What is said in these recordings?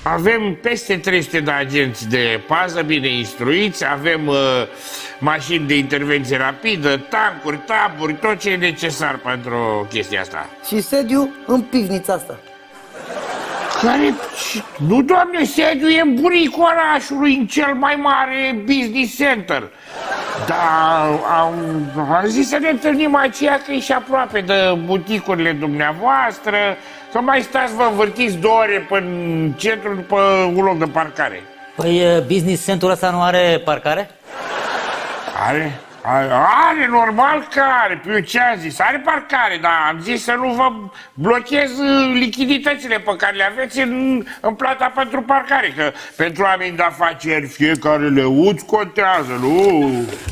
Avem peste 300 de agenți de pază bine instruiți, avem mașini de intervenție rapidă, tancuri, taburi, tot ce e necesar pentru chestia asta. Și sediu în pivnița asta. Care? Nu, doamne, sediu e în buricul orașului, în cel mai mare business center. Dar am zis să ne întâlnim aceea că e și aproape de buticurile dumneavoastră, să mai stați, vă învârtiți 2 ore până în centru după un loc de parcare. Păi business center-ul ăsta nu are parcare? Are? Are, normal că are. Păi eu ce am zis? Are parcare, dar am zis să nu vă blochez lichiditățile pe care le aveți în plata pentru parcare, că pentru oameni de afaceri fiecare leuț contează, nu?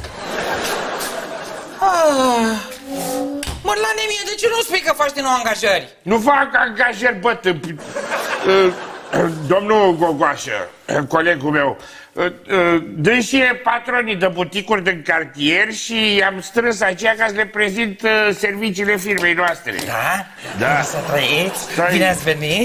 Mărlane mie, de ce nu spui că faci din nou angajări? Nu fac angajări, bă, domnul Gogoașă, colegul meu, dânsi e patronii de buticuri din cartier și am strâns aceea ca să le prezint serviciile firmei noastre. Da? Da. Să trăiți? Bine ați venit?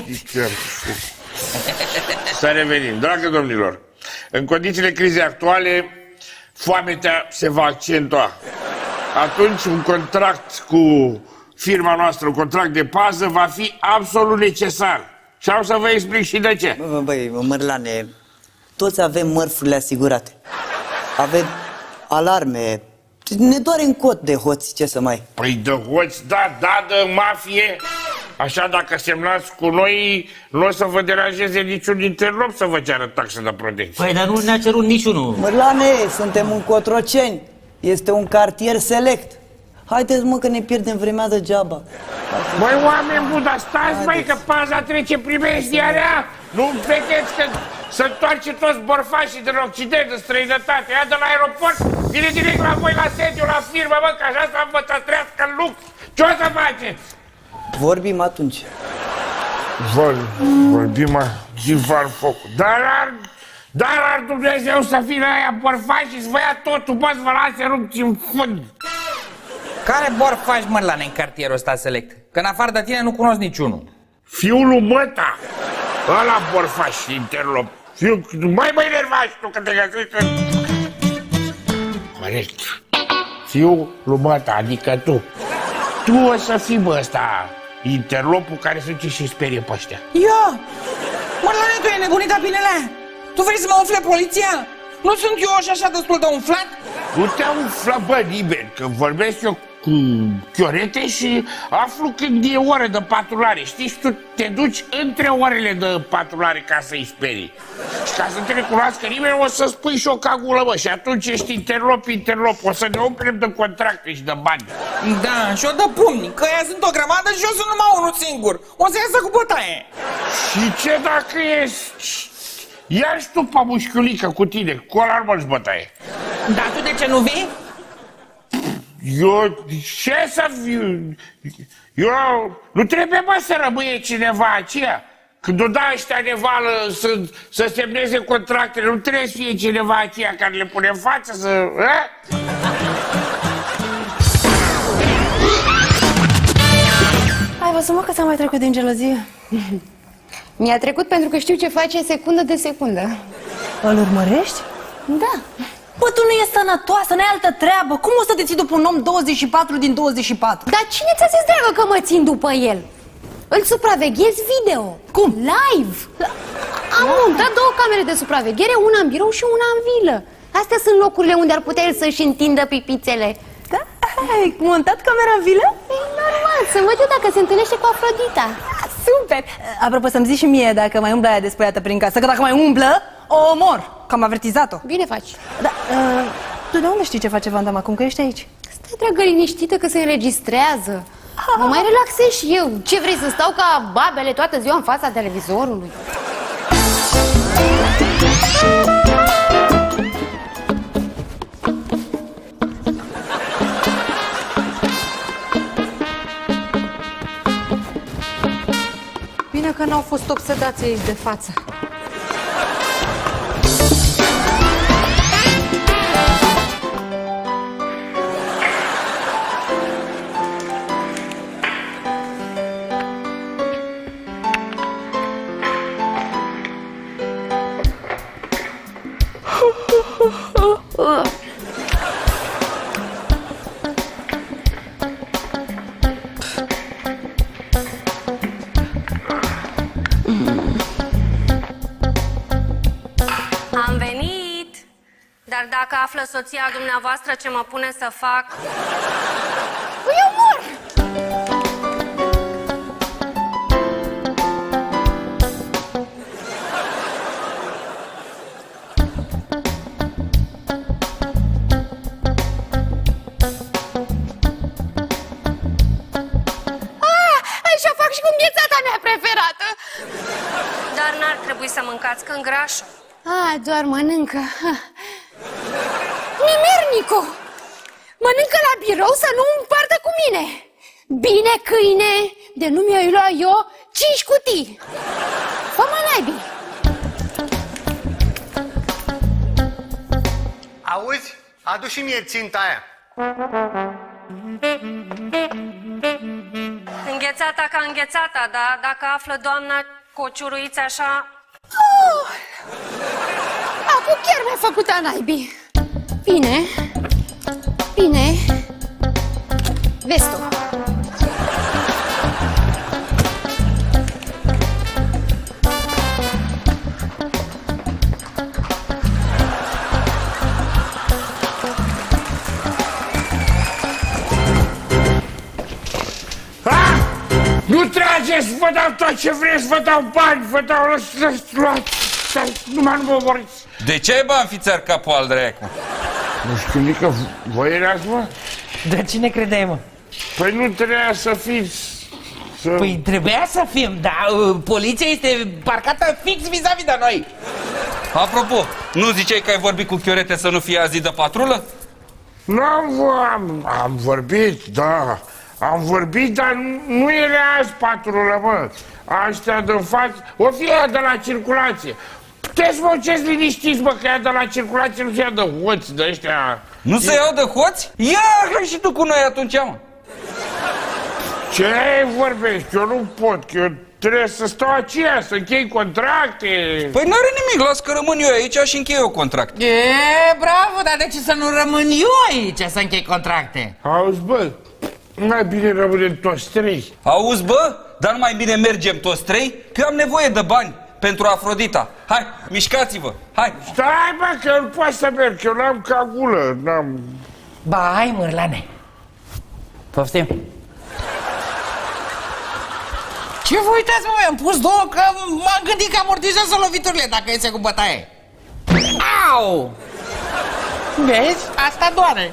Să revenim. Dragă domnilor, în condițiile crizei actuale, foametea se va accentua. Atunci un contract cu firma noastră, un contract de pază, va fi absolut necesar. Și am să vă explic și de ce. Băi, Mărlane, toți avem mărfurile asigurate. Avem alarme. Ne doare în cot de hoți, ce să mai... Păi de hoți, da, de mafie. Așa, dacă semnați cu noi, nu o să vă deranjeze niciun interlop să vă ceară taxă de protecție. Păi, dar nu ne-a cerut niciunul. Mărlane, suntem în Cotroceni. Este un cartier select. Haideți, mă, că ne pierdem vremea degeaba. Băi, oameni buni, dar stați, băi, că paza trece primejdiarea. Nu vedeți că se întoarce toți borfașii din Occident, în străinătate. Ia de la aeroport, vine direct la voi, la sediu, la firmă, bă, că așa să vă trăiască în lux. Ce o să faceți? Vorbim atunci. Vorbim, Givar Focul. Dar ar Dumnezeu să fie la aia borfași și să vă ia totul, bă, să vă lase rupți în fund. Care bor faci, Mărlane, în cartierul ăsta select? Că în afară de tine nu cunosc niciunul. Fiul lui Măta, ăla borfaș și interlop. Mai mă enervași tu că te găsești. Corect. Fiul lui Măta, adică tu. Tu o să fii, bă, ăsta, interlopul care se duce și sperie pe ăștia. Ia! Mărlane, tu ai nebunit de binele? Tu vrei să mă umfle poliția? Nu sunt eu așa destul de umflat? Nu te umflă, bă, nimeni, că vorbesc eu cu chiorete și aflu când e ore de patrulare. Știi, și tu te duci între orele de patrulare ca să-i sperii. Și ca să te recunoască nimeni, o să spui și o cagulă, bă, și atunci ești interlop, o să ne umplem de contracte și de bani. Da, și o de pumni, că ea sunt o grămadă și eu sunt numai unul singur. O să iasă cu bătaie. Și ce dacă ești... Ia și tu pe mușchiulică cu tine, cu ăla nu-și bătaie. Dar tu de ce nu vii? Eu, ce să fiu? Eu, nu trebuie, mă, să rămâie cineva aceea. Când o da ăștia de vală să semneze contractele, nu trebuie să fie cineva aceea care le pune în față să... Ai văzut, mă, că ți-a mai trecut din gelozie? Mi-a trecut pentru că știu ce face secundă de secundă. Îl urmărești? Da. Bă, tu nu e sănătoasă, n-ai altă treabă. Cum o să te ții după un om 24 din 24? Dar cine ți-a zis, dragă, că mă țin după el? Îl supraveghez video. Cum? Live. Am montat 2 camere de supraveghere, una în birou și una în vilă. Astea sunt locurile unde ar putea el să-și întindă pipițele. Da? Ai montat camera în vilă? E normal, să văd eu dacă se întâlnește cu Afrodita. Super! Apropo, să-mi zici și mie dacă mai umblă aia despăiată prin casă, că dacă mai umblă, o omor, că am avertizat-o. Bine faci. Da, tu de unde știi ce face Vandam acum, că ești aici? Stai, dragă, liniștită că se înregistrează. Mă mai relaxez și eu. Ce vrei, să stau ca babele toată ziua în fața televizorului? Bine că n-au fost obsedați aici de față. Dar dacă află soția dumneavoastră ce mă pune să fac... Îi omor! Așa fac și cu înghețata mea preferată. Dar n-ar trebui să mâncați că îngrașă. Doar mănâncă. Mimernicu! Mănâncă la birou să nu împartă cu mine. Bine, câine, de nu mi-o lua eu 5 cutii. Fă-mă naibii. Auzi? Adu și mie ținta aia. Înghețata ca înghețata, da? Dacă află doamna că o ciuruiți așa... Acum chiar mi-a făcut a naibii. Bine. Bine. Vezi tu. Nu trageți, vă dau tot ce vreți, vă dau bani, vă dau... Numai nu mă omoriți. De ce ai bani, fițar, capul al dracu? Nu știu, nică, voi erați, mă? Dar cine credeai, mă? Păi nu trebuia să fiți... Păi trebuia să fim, dar poliția este parcată fix vis-a-vis de noi. Apropo, nu ziceai că ai vorbit cu Chiorete să nu fie azi de patrulă? Nu am vorbit, da. Am vorbit, dar nu era azi patrulă, mă. Aștia de față, o fi aia de la circulație. Puteți vă ce-ți liniștiți, mă, că aia de la circulație nu se ia de hoți, de ăștia. Nu se iau de hoți? Ia și tu cu noi atunci, mă. Ce vorbești? Eu nu pot, că eu trebuie să stau aceea, să închei contracte. Păi n-are nimic, las că rămân eu aici și închei eu contract. E, bravo, dar de ce să nu rămân eu aici să închei contracte? Auzi, bă, mai bine rămânem toți trei. Auzi, bă, dar nu mai bine mergem toți trei? Că eu am nevoie de bani pentru Afrodita. Hai, mișcați-vă, hai. Stai, bă, că eu nu pot să merg, că eu n-am cagulă, n-am... Ba, hai, Mârlane. Poftim. Ce vă uitați, mă, am pus două, că m-am gândit că amortizează loviturile dacă iese cu bătaie. Au! Vezi? Asta doare.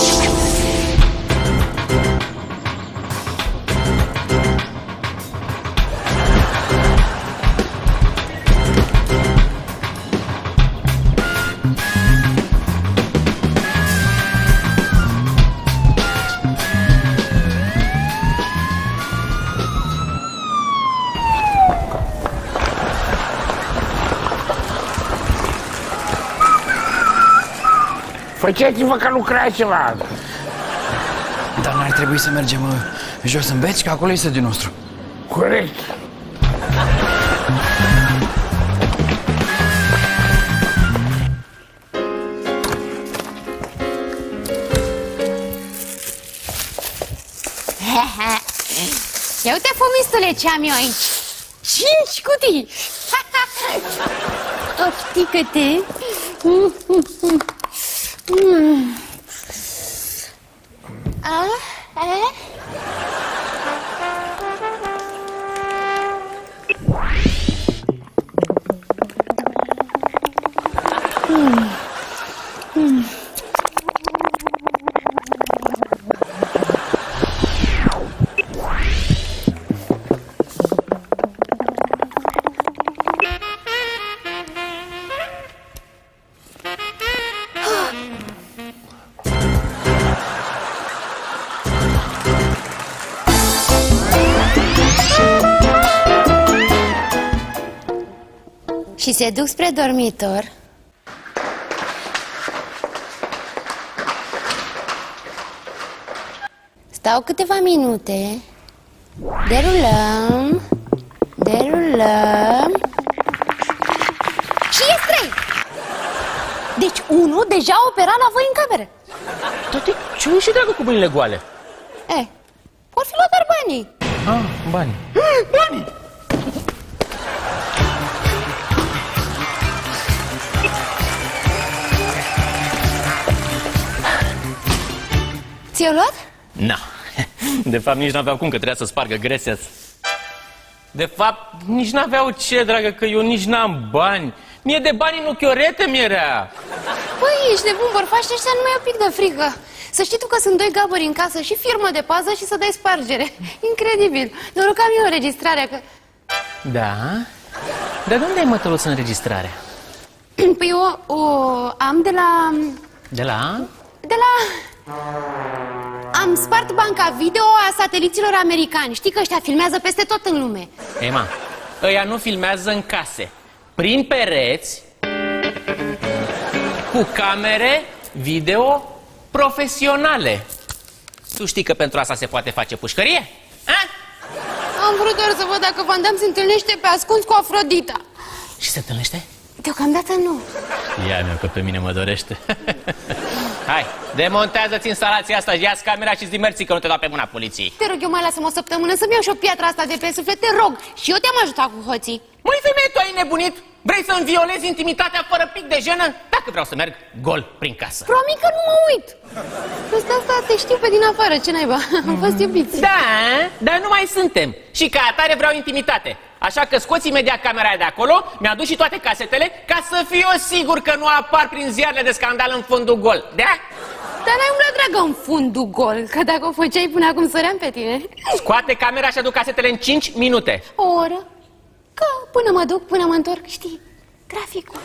Făceți-vă că lucrați ceva. Dar n-ar trebui să mergem jos în beci, că acolo e sediul nostru. Corect. Ia uite, fumistule, ce am eu aici. 5 cutii. O, știi câte? Și se duc spre dormitor. Stau câteva minute. Derulăm. Derulăm. Și ies 3. Deci 1 deja opera la voi în cameră. Toate ce și dracu cu mâinile goale? Vor fi luat doar banii. Bani. Banii! Ți-ai luat? Na. De fapt, nici n-aveau cum, că trebuia să spargă greses. De fapt, nici n-aveau ce, dragă, că eu nici n-am bani. Mie de bani în chiorete mi-era. Păi, ești nebun, bărfaști ăștia nu mai e un pic de frică. Să știi tu că sunt doi gabări în casă și firmă de pază și să dai spargere. Incredibil. Noroc că am eu înregistrarea, că... Da? Dar de unde ai mătăluț înregistrarea? Păi eu o am de la... De la? De la... Am spart banca video a sateliților americani. Știi că ăștia filmează peste tot în lume. Ema, ăia nu filmează în case, prin pereți, cu camere video profesionale. Tu știi că pentru asta se poate face pușcărie? A? Am vrut doar să văd dacă Van Damme se întâlnește pe ascuns cu Afrodita. Și se întâlnește? Deocamdată nu. Ia-mi-o că pe mine mă dorește. Hai, demontează-ți instalația asta, ia-ți camera și zi mersi că nu te dau pe mâna poliției. Te rog, eu mai lasă-mă o săptămână să-mi iau și o piatră asta de pe suflet, te rog. Și eu te-am ajutat cu hoții. Măi, femeie, tu ai nebunit? Vrei să-mi violezi intimitatea fără pic de jenă? Dacă vreau să merg gol prin casă. Promit că nu mă uit. Peste asta te știu pe din afară, ce naiba. Am fost iubiți. Da, dar nu mai suntem. Și ca atare vreau intimitate. Așa că scoți imediat camera aia de acolo, mi-aduc și toate casetele, ca să fiu eu sigur că nu apar prin ziarele de scandal în fundul gol. Da? Dar n-ai umblat, dragă, în fundul gol, că dacă o făceai până acum săream pe tine. Scoate camera și aduc casetele în 5 minute. O oră? Că până mă duc, până mă întorc, știi, traficul.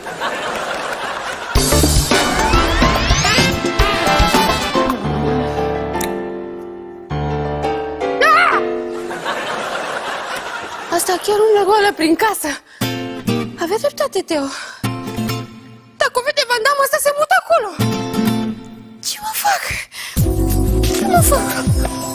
Asta chiar umblă goală prin casă. Avea dreptate, Teo. Dacă o vede Van Damme, ăsta se mută acolo. Ce mă fac? Ce mă fac?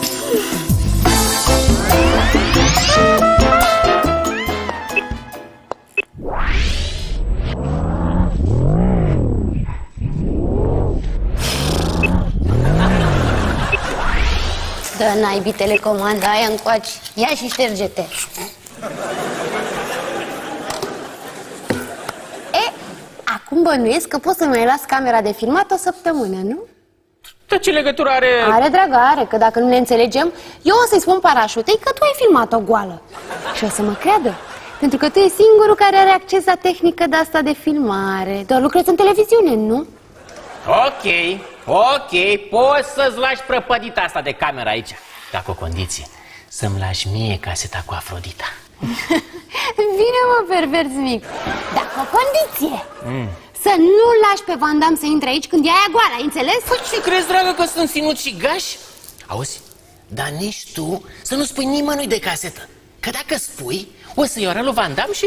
Dă naibii telecomanda aia încoace. Ia și șterge-te. Acum bănuiesc că poți să mai las camera de filmat o săptămână, nu? Dar ce legătură are... Are, dragă, are, că dacă nu ne înțelegem, eu o să-i spun parașutei că tu ai filmat-o goală. Și o să mă creadă, pentru că tu e singurul care are acces la tehnică de asta de filmare. Doar lucrezi în televiziune, nu? Ok, poți să-ți lași prăpădita asta de cameră aici. Dar cu o condiție, să-mi lași mie caseta cu Afrodita. Bine, mă, pervers mic. Dar cu o condiție. Să nu lași pe Van Damme să intre aici când e aia goală, ai înțeles? Păi ce crezi, dragă, că sunt ținut și gaș? Auzi, dar nici tu să nu spui nimănui de casetă. Că dacă spui, o să-i ora lui Van Damme și...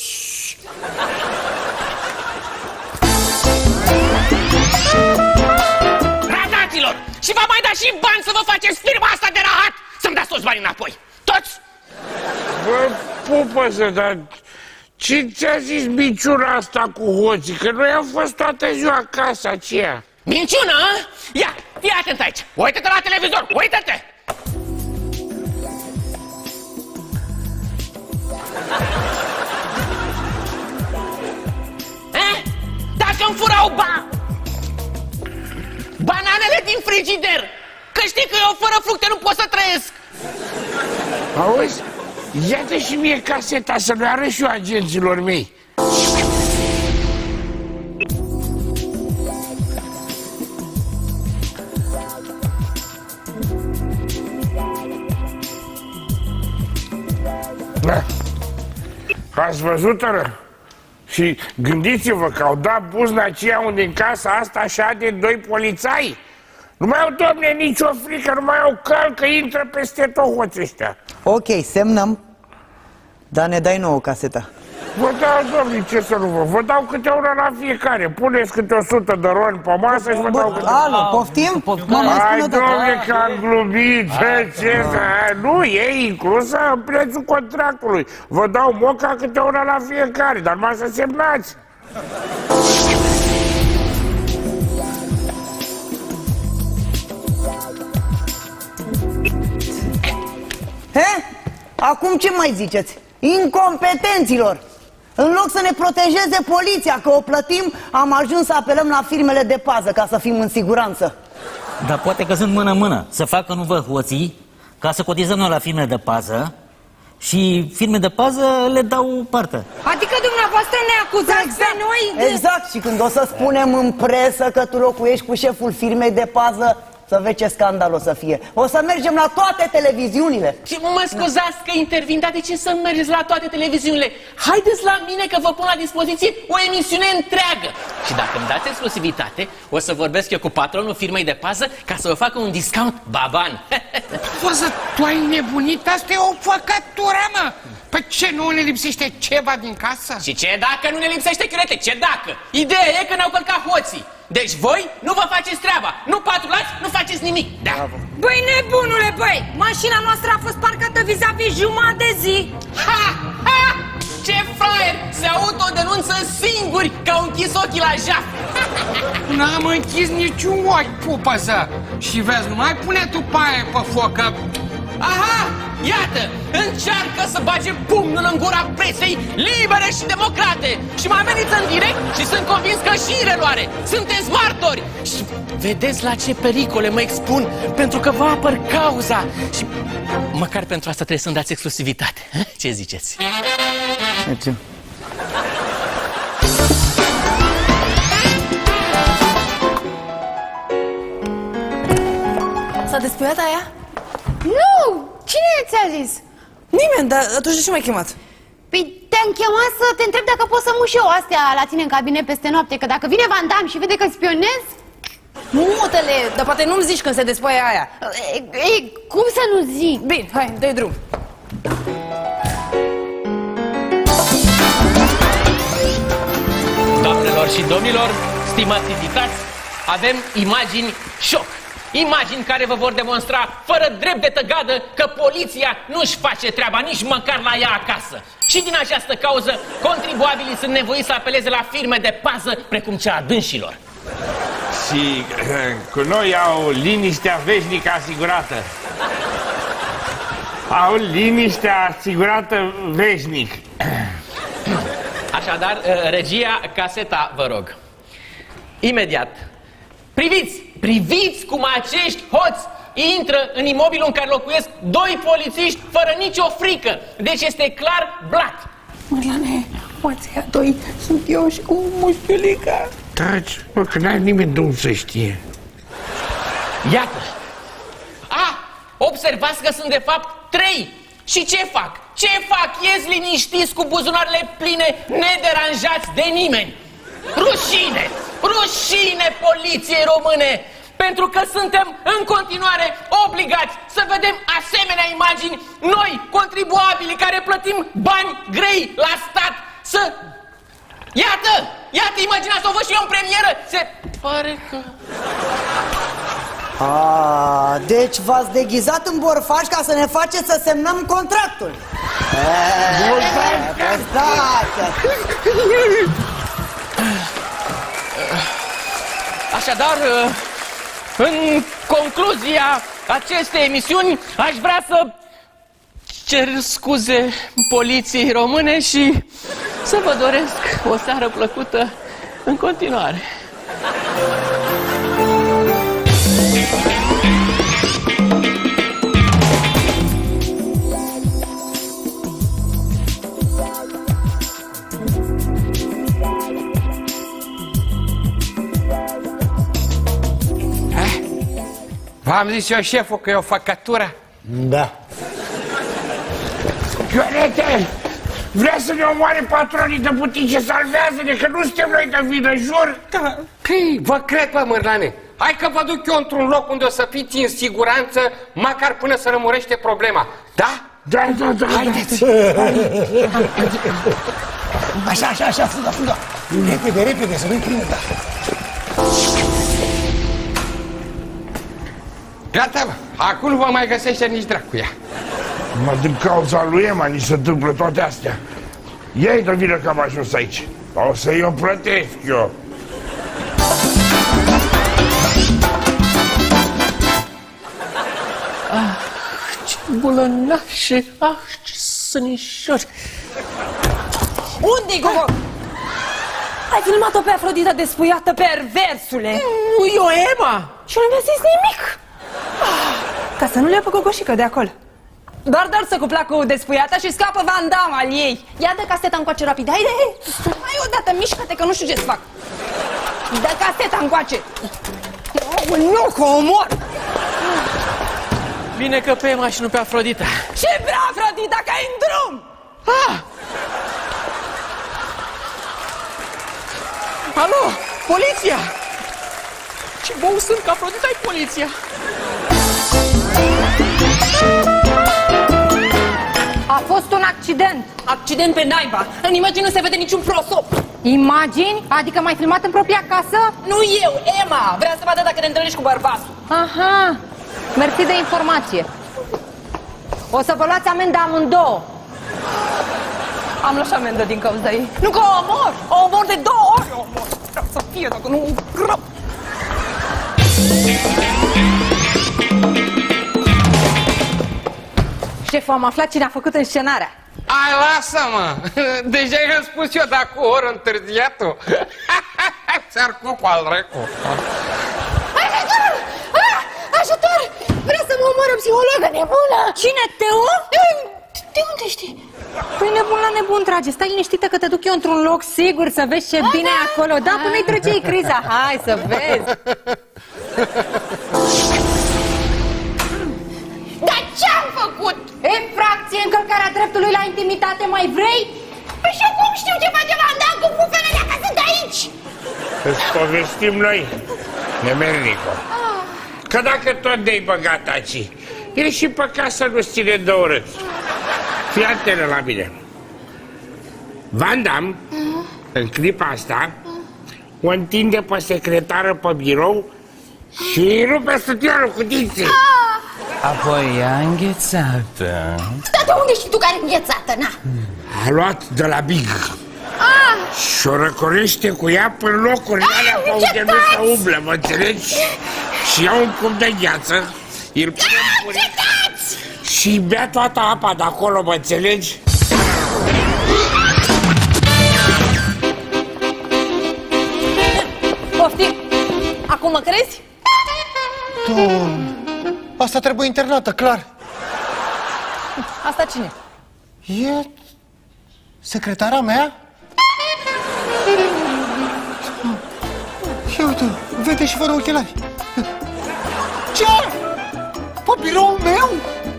Radaților! Și v-am mai dat și bani să vă faceți firma asta de rahat! Să-mi dați toți banii înapoi! Toți! Bă, pupă-să, dar ce ți-a zis minciuna asta cu hoții? Că noi am fost toată ziua acasă aceea. Minciună, a? Ia, fii atent aici! Uită-te la televizor, uită-te! Dacă-mi furau bananele din frigider, că știi că eu fără fructe nu pot să trăiesc. Auzi? Ia-te și mie caseta să le arăt și eu agenților mei. Ați văzut-o? Și gândiți-vă că au dat buzna aceea unde în casa asta așa de doi polițai. Nu mai au, domne, nicio frică, nu mai au cal că intră peste tot hoții ăștia. Ok, semnăm, dar ne dai nouă caseta. Vă dau, domnule, ce să nu vă dau câte una la fiecare. Puneți câte 100 de roni pe masă și vă dau câte una. Alo, poftim? Hai, domnule, că am glumit. Ce să... Nu, e inclusă în prețul contractului. Vă dau moca câte una la fiecare, dar mai să semnați. He? Acum ce mai ziceți? Incompetenților! În loc să ne protejeze poliția, că o plătim, am ajuns să apelăm la firmele de pază ca să fim în siguranță. Dar poate că sunt mână-mână. Să facă nu vă hoții, ca să cotizăm noi la filme de pază și filme de pază le dau partă. Adică dumneavoastră ne acuzați pe noi? Exact, și când o să spunem în presă că tu locuiești cu șeful firmei de pază, să vezi ce scandal o să fie. O să mergem la toate televiziunile. Și mă scuzați că intervin, dar de ce să mergeți la toate televiziunile? Haideți la mine că vă pun la dispoziție o emisiune întreagă. Și dacă îmi dați exclusivitate, o să vorbesc eu cu patronul firmei de pază ca să vă facă un discount baban. Foză, tu ai nebunit? Asta e o făcătură, mă! Păi ce, nu ne lipsește ceva din casă? Și ce dacă nu ne lipsește, Chiurete? Ce dacă? Ideea e că ne-au călcat hoții. Deci voi nu vă faceți treaba, nu patrulați, nu faceți nimic, da? Băi, nebunule, băi! Mașina noastră a fost parcată vis-a-vis jumătate de zi. Ha! Ha! Ce fraier! Se autodenunță singuri că au închis ochii la jaf. N-am închis niciun ochi, pupăză. Și vezi, nu mai pune tu paie pe foc, că... Aha! Iată! Încearcă să bage pumnul în gura presei libere și democrate. Și mă amenință în direct și sunt convins că și în reluare. Sunteți martori! Și vedeți la ce pericole mă expun, pentru că vă apăr cauza. Și măcar pentru asta trebuie să-mi dați exclusivitate. Ce ziceți? Mergem. S-a despuiat aia? Nu! Cine ți-a zis? Nimeni, dar atunci de ce m-ai chemat? Păi te-am chemat să te întreb dacă pot să muș eu astea la tine în cabinet peste noapte. Că dacă vine Van Damme și vede că spionez... Mutele, dar poate nu-mi zici când se despoie aia. Cum să nu zic? Bine, hai, dă-i drum. Doamnelor și domnilor, stimați invitați, avem imagini șoc. Imagini care vă vor demonstra, fără drept de tăgadă, că poliția nu-și face treaba nici măcar la ea acasă. Și din această cauză, contribuabilii sunt nevoiți să apeleze la firme de pază, precum cea a dânșilor. Și cu noi au liniștea veșnică asigurată. Au liniștea asigurată veșnic. Așadar, regia, caseta, vă rog. Imediat. Priviți cum acești hoți intră în imobilul în care locuiesc doi polițiști fără nicio frică. Deci este clar blat. Mărlane, oația doi sunt eu și cu mușchiulica. Taci, mă, că n-ai nimeni de unde să știe. Iată. Observați că sunt de fapt trei. Și ce fac? Ce fac? Ies liniștiți cu buzunarele pline, nederanjați de nimeni. Rușine! Rușine poliției române! Pentru că suntem în continuare obligați să vedem asemenea imagini, noi, contribuabili care plătim bani grei la stat, să... Iată! Iată imaginea, să o văd și eu în premieră! Se pare că... Deci v-ați deghizat în borfași ca să ne faceți să semnăm contractul. Așadar, în concluzia acestei emisiuni, aș vrea să cer scuze poliției române și să vă doresc o seară plăcută în continuare. V-am zis eu, șeful, că e o făcătură? Da. Chiorete, vrea să ne omoare patronii de butice, salvează-ne, că nu suntem noi de vină, jur. Da, vă cred, bă, Mărlane. Hai că vă duc eu într-un loc unde o să fiți în siguranță, măcar până să rămurește problema. Da? Da, da, da. Haideți. Așa, fuga. Repede, să nu-i prindă, da. Gata, bă. Acum nu vă mai găsește nici dracuia. Mă, din cauza lui Ema ni se întâmplă toate astea. Ei de vină că am ajuns aici. O să-i o plătesc eu. Ce bulănașe, ce sănișori. Unde-i, Gogo? Ai filmat-o pe Afrodita despuiată, perversule? Nu, eu, Ema. Și nu mi-a zis nimic. Ca să nu le ia pe gogoșică de acolo. Doar să cupla cu despuiata și scapă Van Damme al ei. Ia dă caseta încoace rapid, haide! Hai odată, mișcă-te că nu știu ce să fac. Dă caseta încoace. Nu, că omor! Bine că pe Emma și nu pe Afrodita. Ce vrea Afrodita, că e în drum! Alo, poliția! Ce bou sunt că Afrodita e poliția! A fost un accident. Accident pe naiba. În imagini nu se vede niciun prosop. Imagini? Adică m-ai filmat în propria casă? Nu eu, Emma. Vrea să vadă dacă te întâlnești cu bărbatul. Aha, mersi de informație. O să vă luați amendă amândouă. Am luat și amendă din cauza ei. Nu că o omor de 2 ori. O omor. Vreau să fie dacă nu grăb. Șef, am aflat cine a făcut înscenarea. Ai, lasă-mă! Deja i-am spus eu dacă o oră întârziat-o. Ți-ar cu al recu. Ajutor! Ajutor! Vrea să mă omoară psihologă nebună! Cine, Teo? De unde știi? Păi nebun la nebun trage. Stai liniștită că te duc eu într-un loc sigur să vezi ce bine e acolo. Da, până îi trece criza. Hai să vezi. Dar ce-am făcut? Infracție, încălcarea dreptului la intimitate, mai vrei? Păi și cum știu ce face Van Damme cu bufele dacă sunt aici? Îți povestim noi, nemernico. Că dacă tot de-ai băgat aci, e și pe casă nu-ți ține de urât. Fii atentă la mine. Van Damme, în clipa asta, o întinde pe secretară pe birou și îi rupe sutiarul cu dinții. Apoi ea înghețată. Dar de unde știi tu care e înghețată, na? A luat de la Big și o răcorește cu ea până locurile alea pe unde nu se umblă, mă înțelegi? Și ia un cup de gheață, îl pune în puric și bea toată apa de acolo, mă înțelegi? Poftim? Acum mă crezi? Doamne, asta trebuie internată, clar. Asta cine? E secretara mea? Ia uite, vede și fără ochelari. Ce? Pe biroul meu?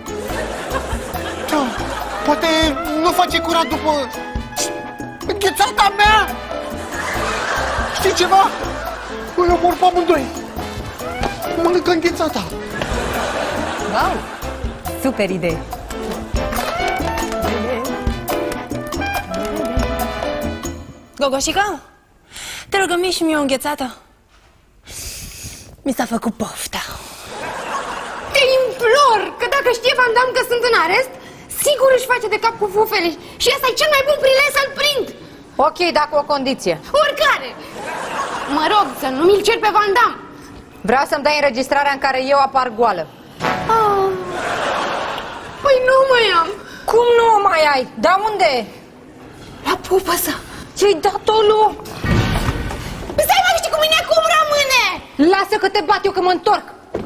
Da, poate nu face curat după înghețata mea? Știi ceva? Îi omor pe amândoi. Mănâncă înghețata. Wow, super idee. Gogoșica, te rugăm și mie o înghețată. Mi s-a făcut pofta. Te implor că dacă știe Van Damme că sunt în arest, sigur își face de cap cu fufele. Și ăsta e cel mai bun prilej să-l prind. Ok, dar cu o condiție. Oricare. Mă rog, să nu mi-l cer pe Van Damme. Vreau să-mi dai înregistrarea în care eu apar goală. Păi nu mai am. Cum nu o mai ai? Da unde? La pupăsă. Ce-ai dat-o lu? Stai mă, știi cu mine cum rămâne? Lasă că te bat eu că mă întorc.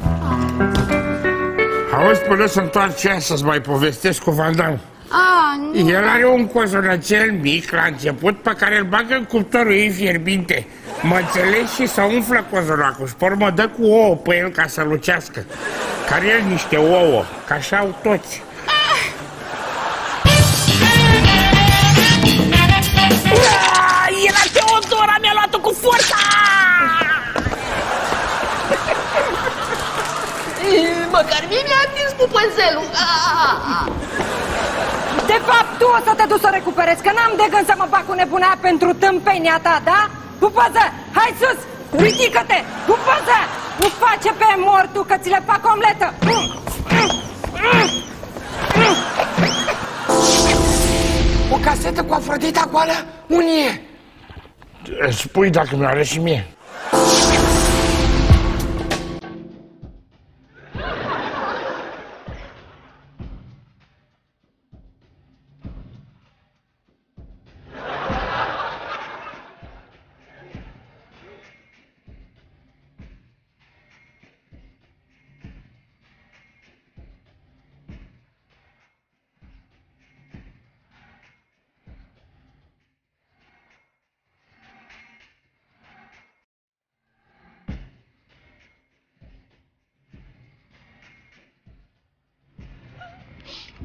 Auzi, până să întoarce ea să-ți mai povestesc cu Van Damme. Nu. El are un cozonățel mic la început pe care îl bagă în cuptorul ei fierbinte. Mă înțelegi? Și se umflă cozonacul și pe urmă dă cu ouă pe el ca să lucească. Care el niște ouă, că așa au toți. Era Teodora, mi-a luat-o cu forța! Măcar mie mi-a atins pupăzelul. De fapt, tu o să te duci să recuperezi, că n-am de gând să mă bag cu nebunea pentru tâmpenia ta, da? Pupăză, hai sus, ridică-te, pupăză, nu face pe mortul că ți le fac omletă. O casetă cu Afrodita goală? Unde e? Spui dacă mi-o arăți și mie.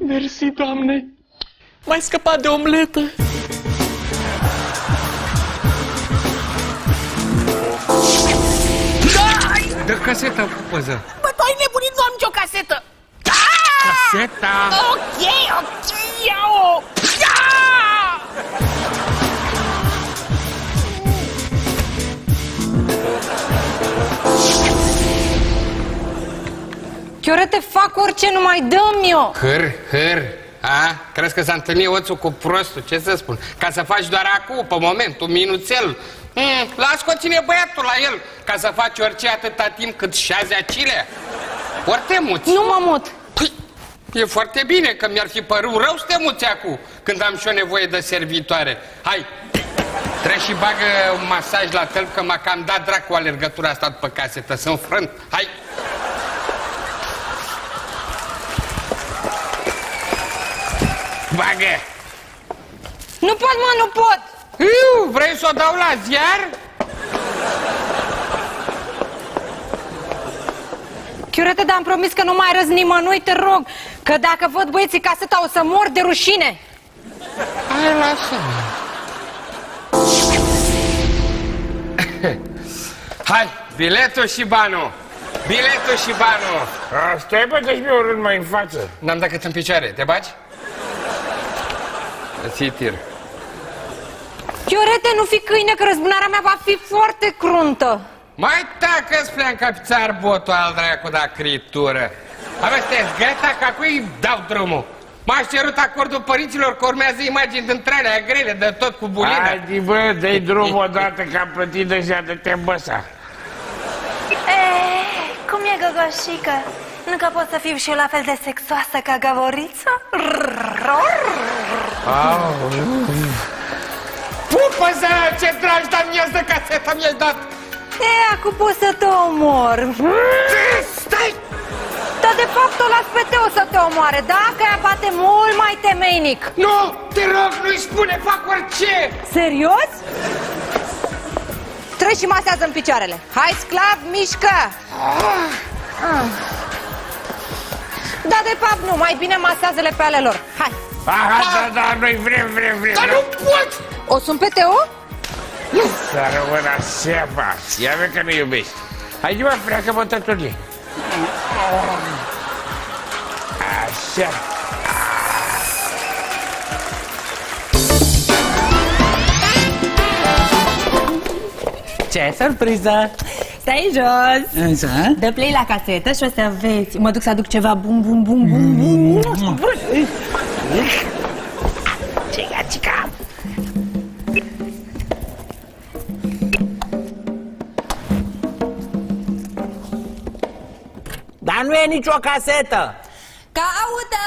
Mersi, Doamne. M-ai scăpat de omletă. Dă caseta cu păză. Bă, tu ai nebunit, nu am nicio casetă. Caseta? Ok, ia-o. Chiorete, fac orice, nu mai dăm eu. Hâr. A? Crezi că s-a întâlnit oțul cu prostul? Ce să spun? Ca să faci doar acum, pe moment, un minuțel. Las că o ține băiatul la el, ca să faci orice atâta timp cât șazi acilea. Ori te muți. Nu mă mut. Păi, e foarte bine, că mi-ar fi părut rău să te muți acum, când am și o nevoie de servitoare. Hai, treci și bagă un masaj la tălp, că m-a cam dat dracu alergătura asta după casetă. Sunt frânt. Hai. Bagă! Nu pot, mă, nu pot! Vrei să o dau la ziar? Chiorete, dar am promis că nu mai arăți nimănui, te rog. Că dacă văd băieții caseta, o să mor de rușine. Hai, lasă. Hai, biletul și banul. Biletul și banul. Stai, bă, dă-și mie o rând mai în față. N-am decât în picioare. Te bagi? Îți tir. Chiorete, nu fi câine, că răzbunarea mea va fi foarte cruntă. Mai tacă-ți pleancă pițar botul al dracu de acritură. Aveți gata, că acui dau drumul. M-aș cerut acordul părinților că urmează imagini dintre alea grele, de tot cu bulina. Hai, bă, dă-i drum odată, că am plătit deja de te-mbăsa. Cum e, Gogoșică? Nu că pot să fiu și eu la fel de sexoasă ca Gavorița? Pupă-să, ce dragi de mieză casetă mi-ai dat! Acum pot să te omor. Stai! Dar de fapt o las pe Teo să te omoare, da? Că ea bate mult mai temeinic. Nu, te rog, nu-i spune, fac orice! Serios? Treci și masează în picioarele. Hai, sclav, mișcă! Da, de fapt nu, mai bine masează-le pe ale lor. Hai! Da, noi vrem. Dar nu pot! O sun pe Teo? Să rămână așa, ia vezi că nu iubești. Hai, mă, freacă-mă, tătule. Așa. Ce surpriză! Stai jos! Așa? Dă play la casetă și o să vezi. Mă duc să aduc ceva bum. Cica. Dar nu e nicio casetă! Caută!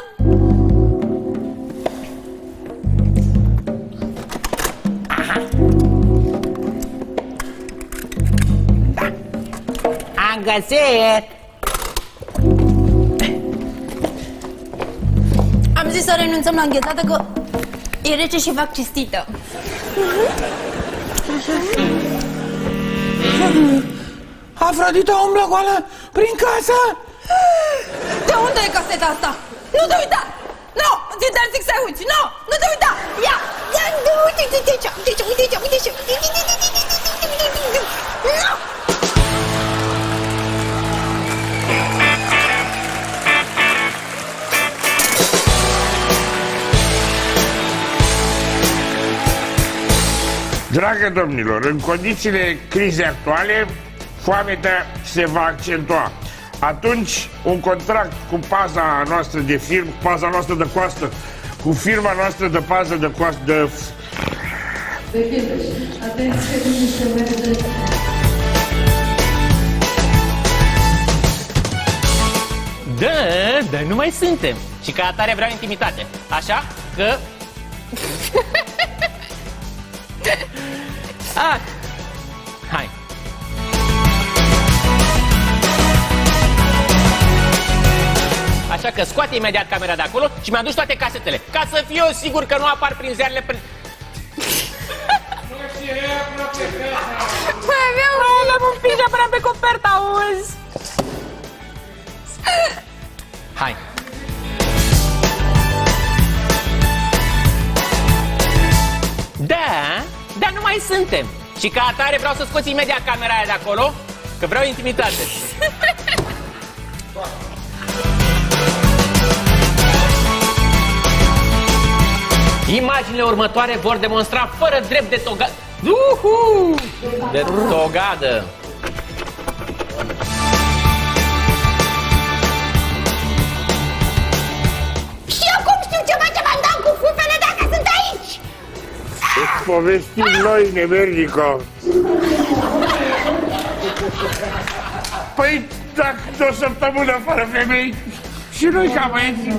Am găsit! Am zis să renunțăm la înghețată că e rece și fac cistită. Afrodita umblă goală prin casă? De unde e caseta asta? Nu te uita! Nu! Dar zic să uiți! Nu te uita! Ia! Uite! Nu! Dragă domnilor, în condițiile crizei actuale, foametea se va accentua. Atunci, un contract cu paza noastră de film, paza noastră de coastă, cu firma noastră de pază de coastă, de... Da, nu mai suntem. Și ca atare vreau intimitate. Așa că... Hai. Așa că scoate imediat camera de acolo și mi-aduci toate casetele, ca să fiu eu sigur că nu apar prin ziarele prin... Mai aveam un pic până pe copertă, auzi? Hai. mai suntem. Și ca atare vreau să scoți imediat camera aia de acolo, că vreau intimitate. Imaginile următoare vor demonstra fără drept de togadă. De togadă. Și eu cum știu ce face Van Damme cu fufele dacă sunt aici? Îți povestim noi, nemernică. Păi, dacă de o săptămână fără femei, și noi ca băieți.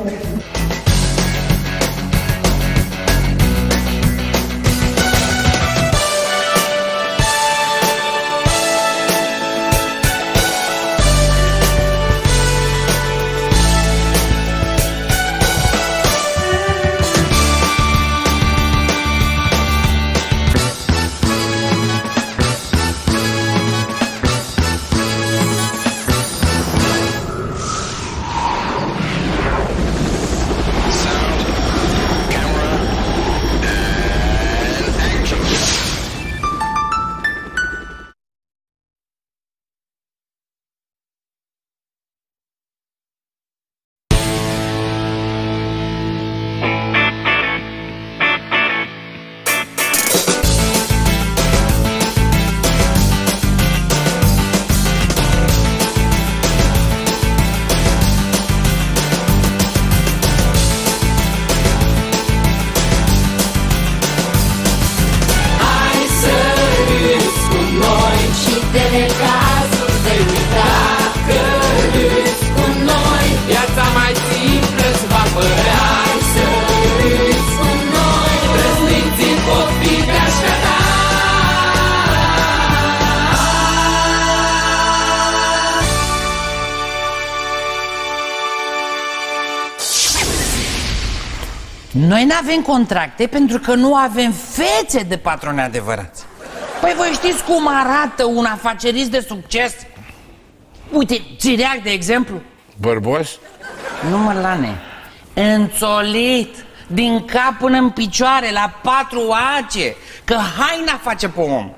Noi n-avem contracte pentru că nu avem fețe de patroni adevărați. Păi voi știți cum arată un afacerist de succes? Uite, Țiriac, de exemplu. Bărbos? Nu, Mărlane, înțolit, din cap până în picioare, la 4 ace, că haina face pe om.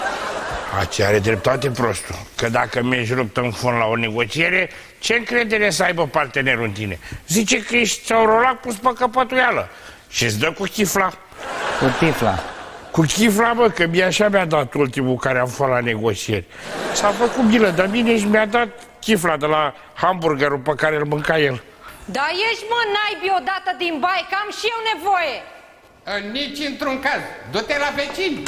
Ace are dreptate, prostul. Că dacă mi-ești rupt în fond la o negociere, ce încredere să aibă partenerul în tine? Zice că ești țaurolac pus pe căpătuială și îți dă cu chifla. Cu chifla? Cu chifla, bă, că așa mi-a dat ultimul care am fost la negocieri. S-a făcut milă de mine și mi-a dat chifla de la hamburgerul pe care îl mânca el. Da ești, mă, naibii odată din baie, că am și eu nevoie. Nici într-un caz. Du-te la vecini.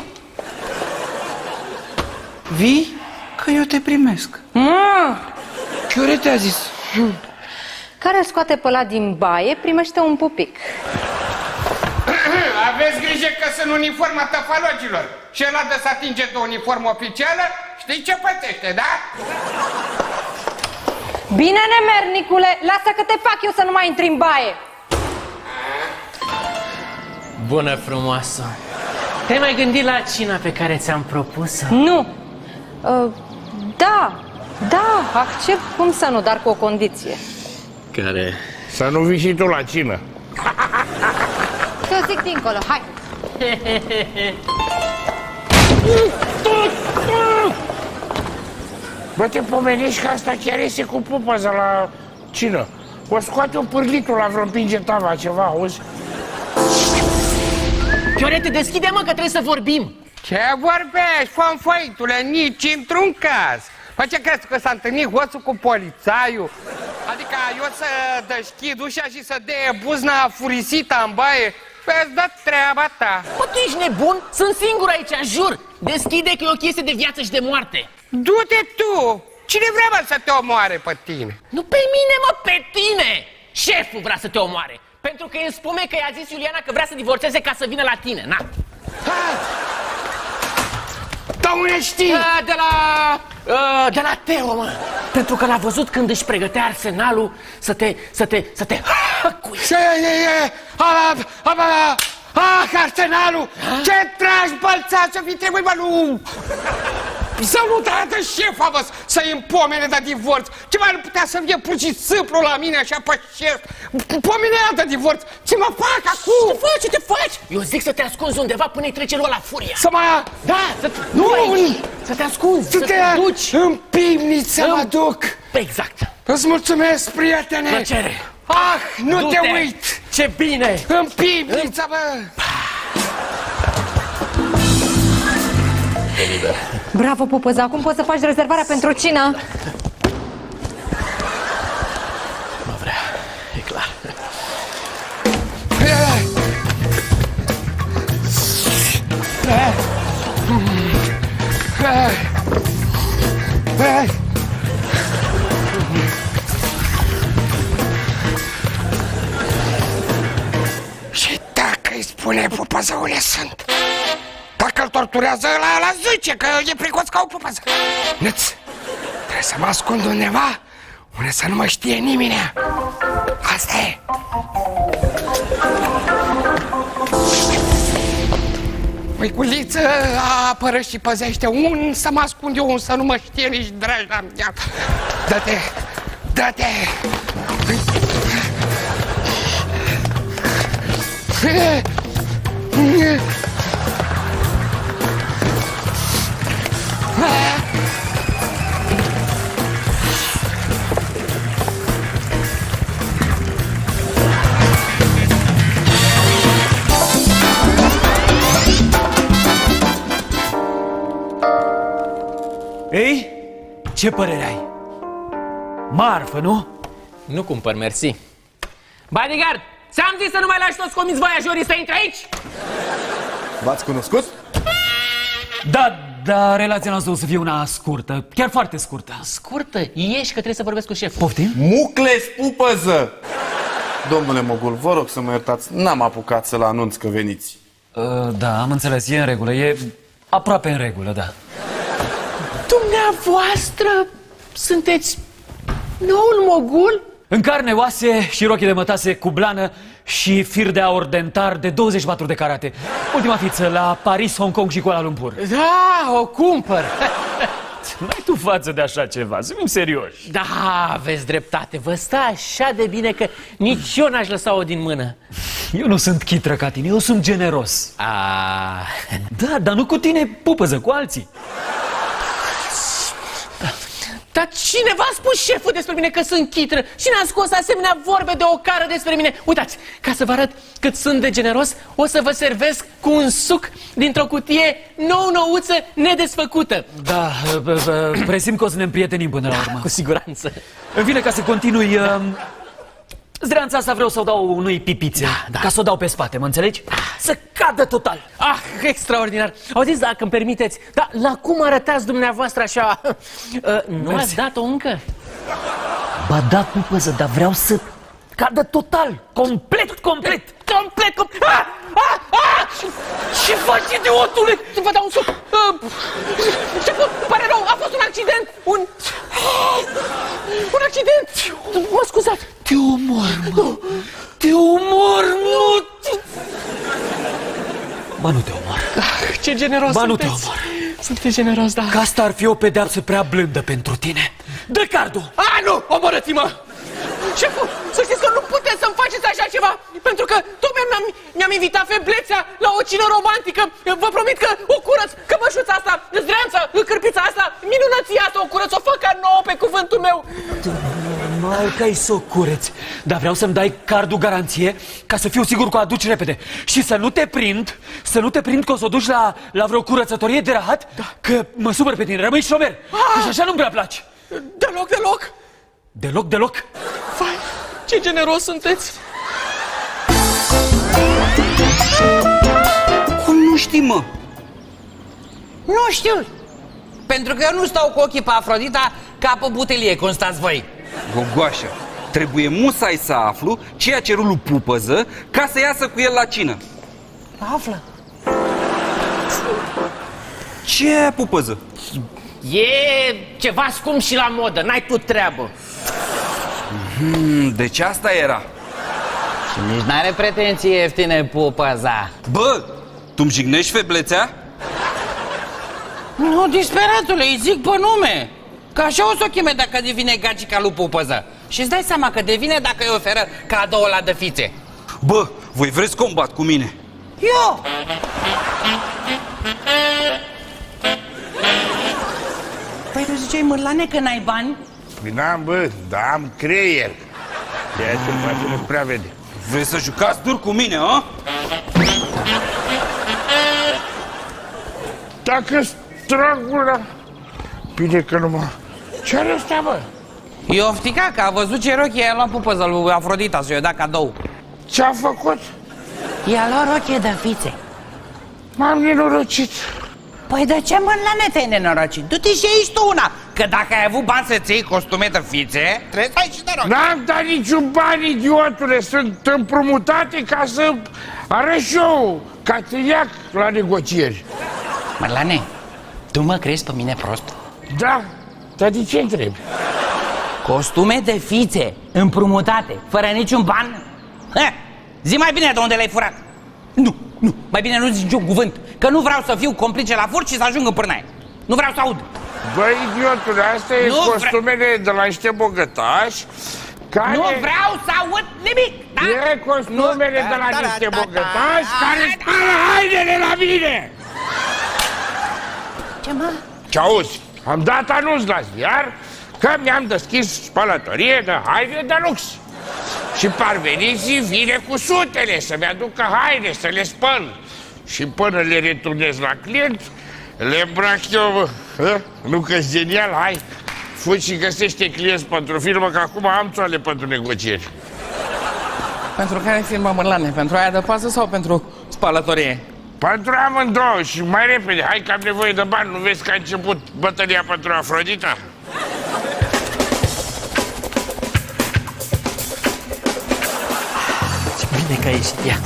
Vii? Că eu te primesc. Chiore te-a zis. Care îl scoate pe ăla din baie, primește un pupic. Aveți grijă că sunt uniforma tăfalogilor. Și ăla de să atinge de uniformă oficială, știi ce pățește, da? Bine, nemernicule, lasă că te fac eu să nu mai intri în baie. Bună frumoasă. Te-ai mai gândit la cina pe care ți-am propus-o? Nu. Da, accept, cum să nu, dar cu o condiție. Care? Să nu vii și tu la cină. Te zic dincolo, hai. Bă, te pomenești că asta chiar iese cu pupăza la cină. O scoate-o pârlitul la vreo împinge tava, ceva, auzi? Chiorete, deschide, mă, că trebuie să vorbim. Ce vorbești, fănfăitule, nici într-un caz. Păi ce crezi că s-a întâlnit hoțul cu polițaiul? Adică eu să deschid ușa și să dea buzna furisită în baie? Păi-ți dă treaba ta. Bă, tu ești nebun? Sunt singur aici, jur. Deschide că e o chestie de viață și de moarte. Du-te tu! Cine vrea, mă, să te omoare pe tine? Nu pe mine, mă, pe tine! Șeful vrea să te omoare. Pentru că îmi spune că i-a zis Iuliana că vrea să divorțeze ca să vină la tine, na. Da, unde știi? De la Teo, mă. Pentru că l-a văzut când își pregătea arsenalul să te arsenalul! Ce tragi, bălțață, fi trebuie, mă, nu! Salutată șefa, vă, să-i împomene de divorț. Ce mai nu putea să fie pur și simplu la mine așa pe șef? Pomenea de divorț. Ce mă fac acum? Ce te faci? Ce te faci? Eu zic să te ascunzi undeva până îi trece lui la furia. Să mă... Da, nu aici. Să te ascunzi, să te duci. În pivniță mă duc. Exact. Îți mulțumesc, prietene. Plăcere. Ah, nu te uit. Ce bine. În pivniță, bă. Bravo, Pupăza, acum poți să faci rezervarea pentru cină. Nu vrea, e clar. Și dacă îi spune Pupăza unde sunt, dacă îl torturează ăla zice că e precoț ca o pupăză. Năț, trebuie să mă ascund undeva unde să nu mă știe nimeni. Asta e. Măiculiță, apără și păzește un să mă ascund eu, un să nu mă știe nici draja mea. Dă-te, dă-te. Ei, ce părere ai? Marfă, nu? Nu cumpăr, mersi. Bodyguard, ți-am zis să nu mai lași toți comiți voiajorii să intre aici? V-ați cunoscut? Da, dar relația noastră o să fie una scurtă, chiar foarte scurtă. Scurtă? Ieși că trebuie să vorbesc cu șeful. Poftim? Mucles Pupăză! Domnule Mogul, vă rog să mă iertați, n-am apucat să-l anunț că veniți. Da, am înțeles, e în regulă, e aproape în regulă, da. Dumneavoastră sunteți noul Mogul? În carne, oase și rochie de mătase cu blană și fir de aur dentar de 24 de carate. Ultima fiță la Paris, Hong Kong și Kuala Lumpur. Da, o cumpăr. N-ai tu față de așa ceva, să fim serioși. Da, aveți dreptate, vă stă așa de bine că nici eu n-aș lăsa-o din mână. Eu nu sunt chitră ca tine, eu sunt generos. Da, dar nu cu tine, Pupăză, cu alții. Dar cine v-a spus șeful despre mine că sunt chitră și n-a scos asemenea vorbe de ocară despre mine? Uitați, ca să vă arăt cât sunt de generos, o să vă servesc cu un suc dintr-o cutie nou-nouță, nedesfăcută. Da, presimt că o să ne împrietenim până la urmă. Cu siguranță. În fine, ca să continui, zdreanța asta vreau să o dau unui pipițe, ca să o dau pe spate, mă înțelegi? Să cadă total. Ah, extraordinar. Auziți, dacă îmi permiteți, dar la cum arătați dumneavoastră așa? Nu ați dat-o încă? Ba da, Pupăză, dar vreau să cadă total, complet. Ce faci, idiotule? Vă dau un suc. Șeful, îmi pare rău, a fost un accident. Un accident. Mă scuzați. Te omor, mă. Te omor, nu. Ba nu te omor. Ce generos sunteți. Ba nu te omor. Sunteți generos, da. Că asta ar fi o pedeapsă prea blândă pentru tine. Dă cardul. Nu, omorâți-mă. Șeful, să știți că nu puteți să-mi faceți așa ceva, pentru că tocmai mi-am invitat feblețea la o cină romantică. Vă promit că o curăț, cămășuța asta, zdreanța, cârpița asta, minunăția asta, o curăț, o fac ca nouă pe cuvântul meu. Normal că ai să o cureți, dar vreau să-mi dai cardul garanție ca să fiu sigur că o aduci repede. Și să nu te prind că o să o duci la vreo curățătorie de rahat, că mă supăr pe tine, rămâi șomer. Deci așa nu-mi prea place. Deloc? Vai, ce generos sunteți! Cum nu știi, mă? Nu știu, pentru că eu nu stau cu ochii pe Afrodita ca pe butelie, cum stați voi. Gogoașă, trebuie musai să aflu ce a cerut lui Pupăză ca să iasă cu el la cină. Află. Ce e Pupăză? E ceva scump și la modă, n-ai tu treabă. Deci asta era. Și nici n-are pretenții ieftine, Pupăza. Bă, tu-mi jignești feblețea? Nu, disperatule, îi zic pe nume. Că așa o să o cheme dacă devine gagica lui Pupăză. Și îți dai seama că devine dacă îi oferă cadou ăla de fițe. Bă, voi vreți combat cu mine? Eu! Păi tu ziceai, Mârlane, că n-ai bani? Păi n-am, bă, dar am creier. De-aia te face nu prea vede. Vrei să jucați dur cu mine, a? Dacă-ți trag gura... Bine că nu mă... Ce-are ăsta, bă? E oftica, că a văzut ce rochie i-a luat Pupăză lui Afrodita să-i o dea cadou. Ce-a făcut? I-a luat rochie de fițe. M-am nenorocit. Păi de ce, Mârlane, te-ai nenorocit? Du-te și ești tu una, că dacă ai avut bani să-ți iei costume de fițe, trebuie să ai și noroc. N-am dat niciun bani, idiotule, sunt împrumutate ca să arăt și eu catiliac la negocieri. Mârlane, tu mă crezi pe mine prost? Da, dar de ce întrebi? Costume de fițe, împrumutate, fără niciun ban? Zi mai bine de unde le-ai furat. Nu, mai bine nu zici niciun cuvânt, că nu vreau să fiu complice la furt și să ajung în pârnaie. Nu vreau să aud. Băi, idiotule, astea e costumele de la niște bogătași care... Nu vreau să aud nimic, da? E costumele de la niște bogătași care spală hainele la mine! Ce, mă? Ce auzi? Am dat anunț la ziar că mi-am deschis spălătorie de haine de lux. Și parveniții vine cu sutele să-mi aducă haine, să le spăl. Și până le returnez la client, le îmbrac eu. Nu că-s genial? Hai, fugi și găsește clienți pentru firmă, că acum am țoale pentru negocieri. Pentru care firmă, Mârlane? Pentru aia de pază sau pentru spălătorie? Pentru amândouă și mai repede. Hai că am nevoie de bani, nu vezi că a început bătălia pentru Afrodita? Ce bine că a ieșit ea.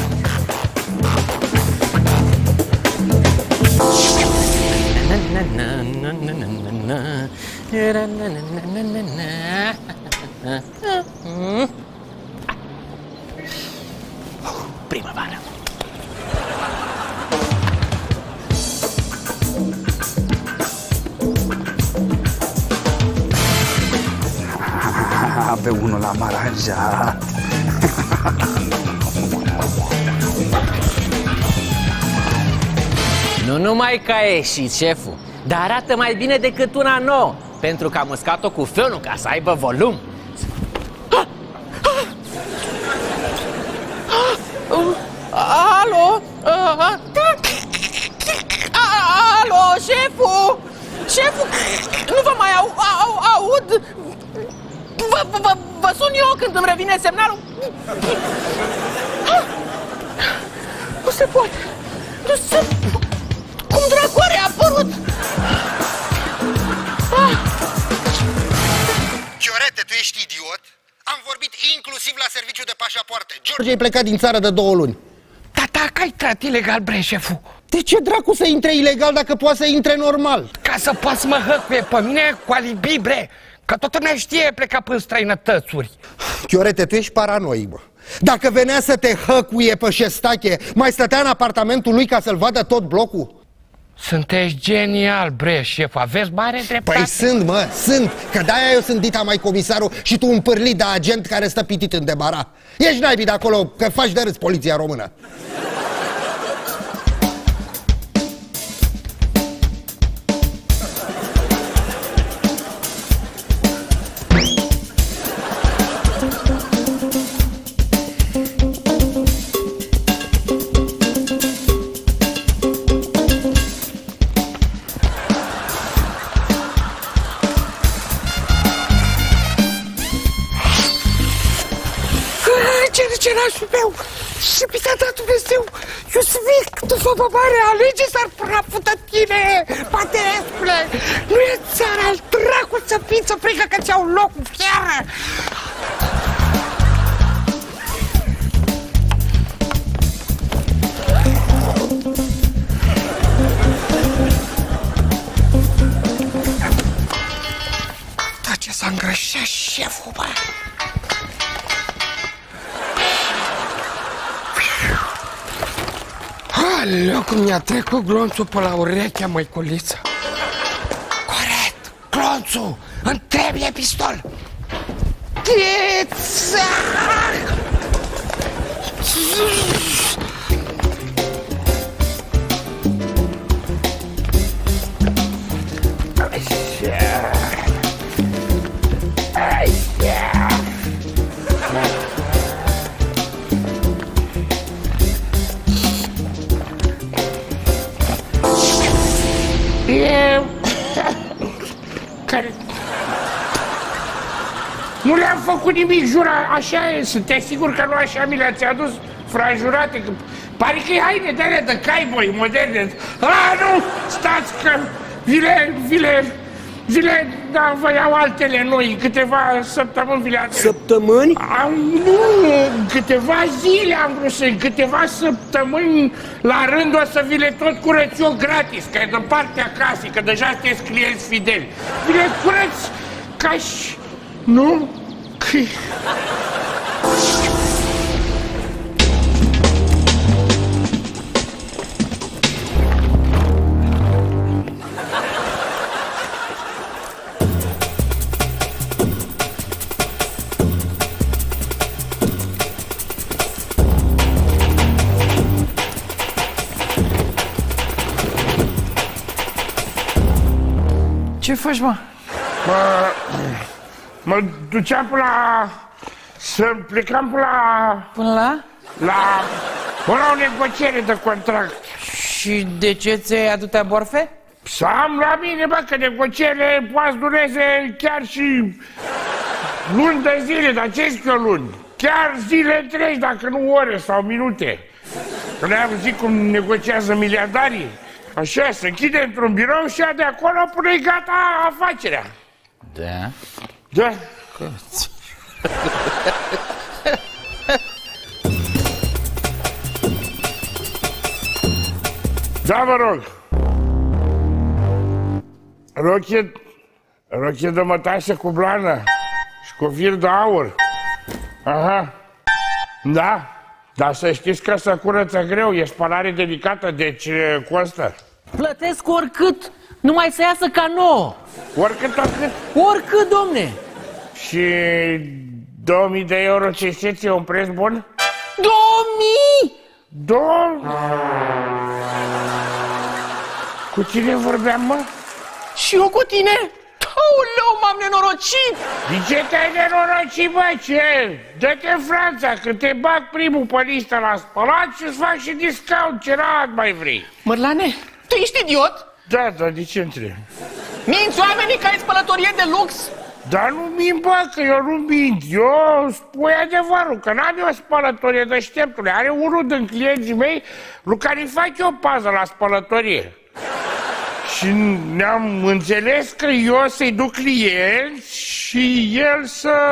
Primăvară. Avea unul la maranjat. Nu numai că a ieșit, șeful, dar arată mai bine decât una nouă, pentru că am uscat-o cu fionul ca să aibă volum. Alo? Alo, șeful? Șeful, nu vă mai aud? Vă sun eu când îmi revine semnalul? Nu se poate! Nu se... Cum dracu are apărut? Chiorete, tu ești idiot? Am vorbit inclusiv la serviciu de pașapoarte. George e plecat din țară de 2 luni. Tata, că ai trat ilegal, bre, șeful. De ce dracu să intre ilegal dacă poate să intre normal? Ca să poți să mă hăcuie pe mine cu alibi, bre. Că toată lumea știe pleca până străinătățuri. Chiorete, tu ești paranoic, bă. Dacă venea să te hăcuie pe Șestache, mai stătea în apartamentul lui ca să-l vadă tot blocul? Sunteți genial, bre, șef, aveți mare dreptate. Păi sunt, mă, sunt, că de-aia eu sunt dita mai comisarul și tu un pârlit de agent care stă pitit în debara. Ești naibii de acolo, că faci de râs poliția română. Cercerașul meu și mi s-a dat Dumnezeu. Iusufic, tu fă mare, alege s-ar praful de tine, paterescule. Nu e țara al dracu să fii să frică că ți-au loc în fiară. Da, ce s-a îngrășat șeful, bă. Aoleu, cum mi-a trecut glonțul pe la urechea, măiculiță. Corect, glonțul, îmi trebuie pistol. Gheța! Care... Nu le-am făcut nimic, jura, așa e, sunteți sigur că nu așa mi le-ați adus franjurate? Că... Pare că e haine de-alea de cowboy moderne. Nu, stați că vile, da, vă iau altele noi, în câteva săptămâni vi le-am... Săptămâni? Nu, în câteva zile am vrut să, în câteva săptămâni la rând o să vi le tot curăț eu gratis, că e de partea casei, că deja sunteți clienți fideli. Vi le curăț ca și... Nu? Ce faci, mă? Mă duceam până la... Să plecam până la... Până la? Până la o negociere de contract. Și de ce ți-ai atâtea borfe? Să am la mine, bă, că negocierile poate să dureze chiar și... luni de zile, dar ce zic eu luni? Chiar zile întregi, dacă nu ore sau minute. Că ne-am zis cum negociază miliardarii. Așa, se închide într-un birou și ia de acolo până e gata afacerea. Da? Da. Da, vă rog. Rochie de mătase cu blană și cu fir de aur. Aha. Da. Dar să știți că se curăță greu, e spălare delicată, deci costă. Plătesc oricât, numai să iasă ca nouă. Oricât, oricât? Oricât, domne. Și 2000 de euro ce știți, e un preț bun? 2000? 2000? Cu cine vorbeam, mă? Și eu cu tine? Aoleu, m-am nenorocit! De ce te-ai nenorocit, bă, ce? Dă-te în Franța, că te bag primul pe listă la spălat și îți fac și discount, ce rahat mai vrei. Mărlane, tu ești idiot? Da, dar de ce întreb? Minți oamenii că ai spălătorie de lux? Dar nu mint, bă, că eu nu mint, eu spui adevărul, că n-am eu spălătorie de șteptule. Are unul din clienții mei lui care îi fac eu pază la spălătorie. Și ne-am înțeles că eu să-i duc clienți și el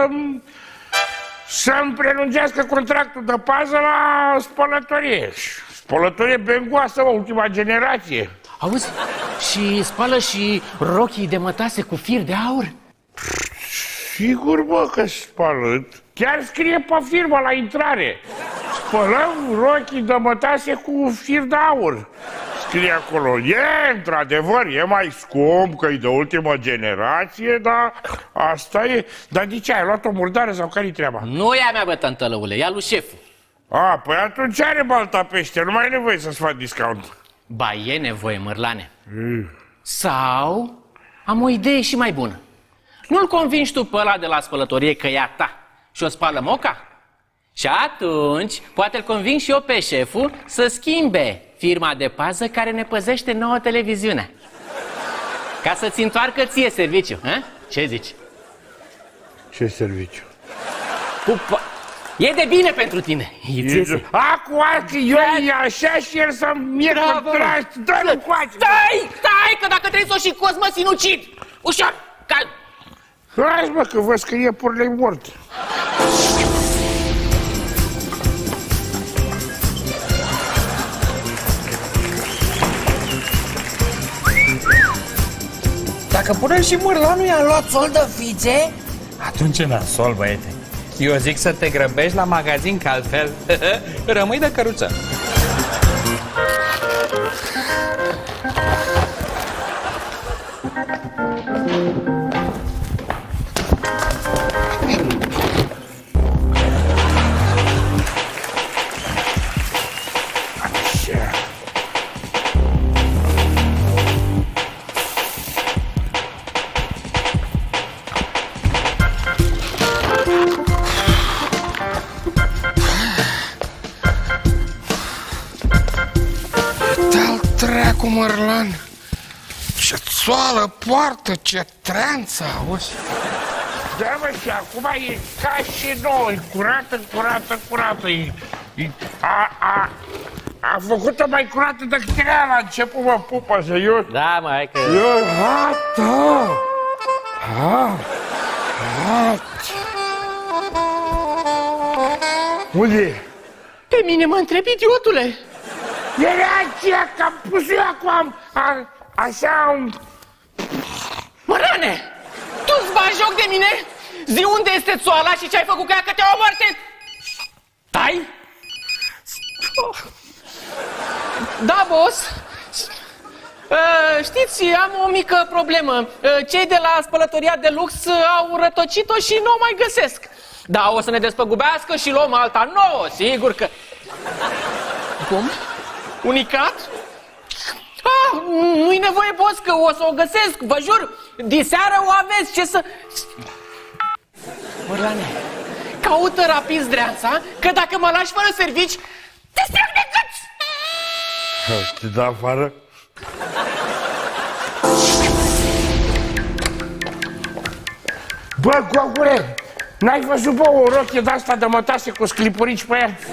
să-mi prelungească contractul de pază la spălătorie. Spălătorie bengoasă, ultima generație. Auzi, și spală și rochii de mătase cu fir de aur? Sigur, bă, că spală. Chiar scrie pe firmă la intrare. Spălăm rochii de mătase cu fir de aur. Scrie acolo. E, într-adevăr, e mai scump, că e de ultimă generație, dar asta e. Dar de ce, ai luat o murdare sau care-i treaba? Nu e a mea, bă, tântălăule, e a lui șeful. A, păi atunci are balta pește, nu mai e nevoie să-ți fac discount. Ba, e nevoie, Mărlane. Sau am o idee și mai bună. Nu-l convingi tu pe ăla de la spălătorie că e a ta și o spală moca? Și atunci poate îl conving și eu pe șeful să schimbe firma de pază care ne păzește nouă televiziunea. Ca să-ți întoarcă ție serviciu, hă? Ce zici? Ce serviciu? E de bine pentru tine. Acu, eu e așa și el să-mi mie contract. Dă-l încoace. Stai, că dacă trebuie să o și cos, mă sinucid. Ușor, calm. Hai, mă, că văd că iepurile-i mort. Dacă până și Mărlanu i-a luat sol de fițe, atunci e nasol, băiete. Eu zic să te grăbești la magazin, că altfel rămâi de căruță. Dracu, Mărlan! Ce țoală poartă, ce treanță, auzi? Da, mă, și acum e ca și nouă, e curată. A făcut-o mai curată decât era la început, mă, pupă, să eu... Da, mă, hai că... Gata! Unde e? Pe mine mă întreb, idiotule! Era aceea, că am pus eu acum, așa... Mărane! Tu-ți bagi joc de mine? Zi unde este țoala și ce-ai făcut cu ea, că te-a omorât! Tai? Da, boss. Știți, am o mică problemă. Cei de la spălătoria de lux au rătocit-o și nu o mai găsesc. Da, o să ne despăgubească și luăm alta nouă, sigur că... Cum? Unicat? Nu-i nevoie, boss, că o să o găsesc, vă jur. Diseară o aveți, ce să... Mărlane, caută rapid zdreanța, că dacă mă lași fără servici, te strâng de gât! Te dă afară? Bă, Gogule, n-ai văzut, bă, o rochie de-asta de mătase cu sclipurici pe ea?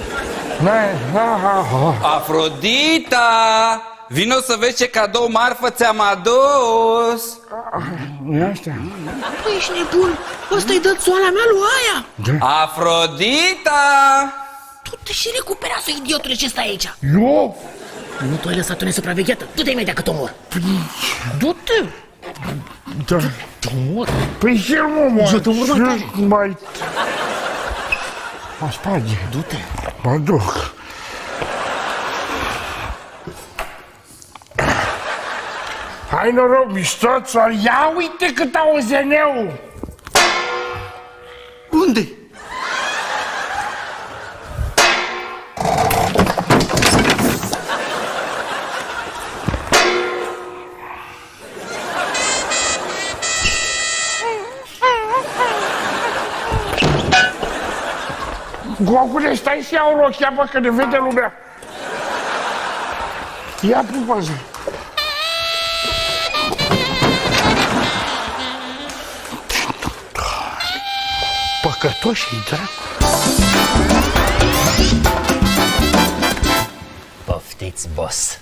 Afrodita! Vino să vezi ce cadou marfă ți-am adus! E asta? Păi, ești nebun! Ăsta-i dă țoala mea lui aia! Afrodita! Tu te și recuperează, idiotule, ce stai aici! Eu? Nu tu ai lăsat-o nesăpravegheată! Du-te imediat că te omor! Du-te! Da. Te omor! Păi și el mă omor! Eu te omor mai tare! Mă sparge! Du-te! Mă duc! Hai noroc, miștoțor! Ia uite cât auze neu! Unde? Gogule, stai și iau rochia, bă, că ne vede lumea! Ia pupă-ți! Păcătoși-i, dracu! Poftiți, boss!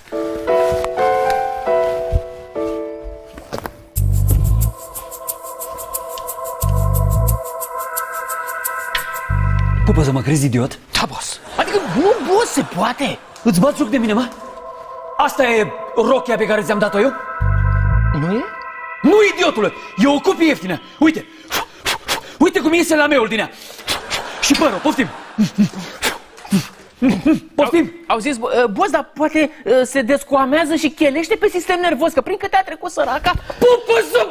Pupă, să mă crezi idiot? Da, boss! Adică nu, boss, se poate! Îți bați joc de mine, mă? Asta e rochia pe care ți-am dat-o eu? Nu e? Nu, idiotule! E o copie ieftină! Uite! Uite cum iese lameul din ea! Și părul, poftim! Poftim! Au zis, boss, dar poate se descoamează și chelește pe sistem nervos, că prin câte a trecut săraca... Pupă să...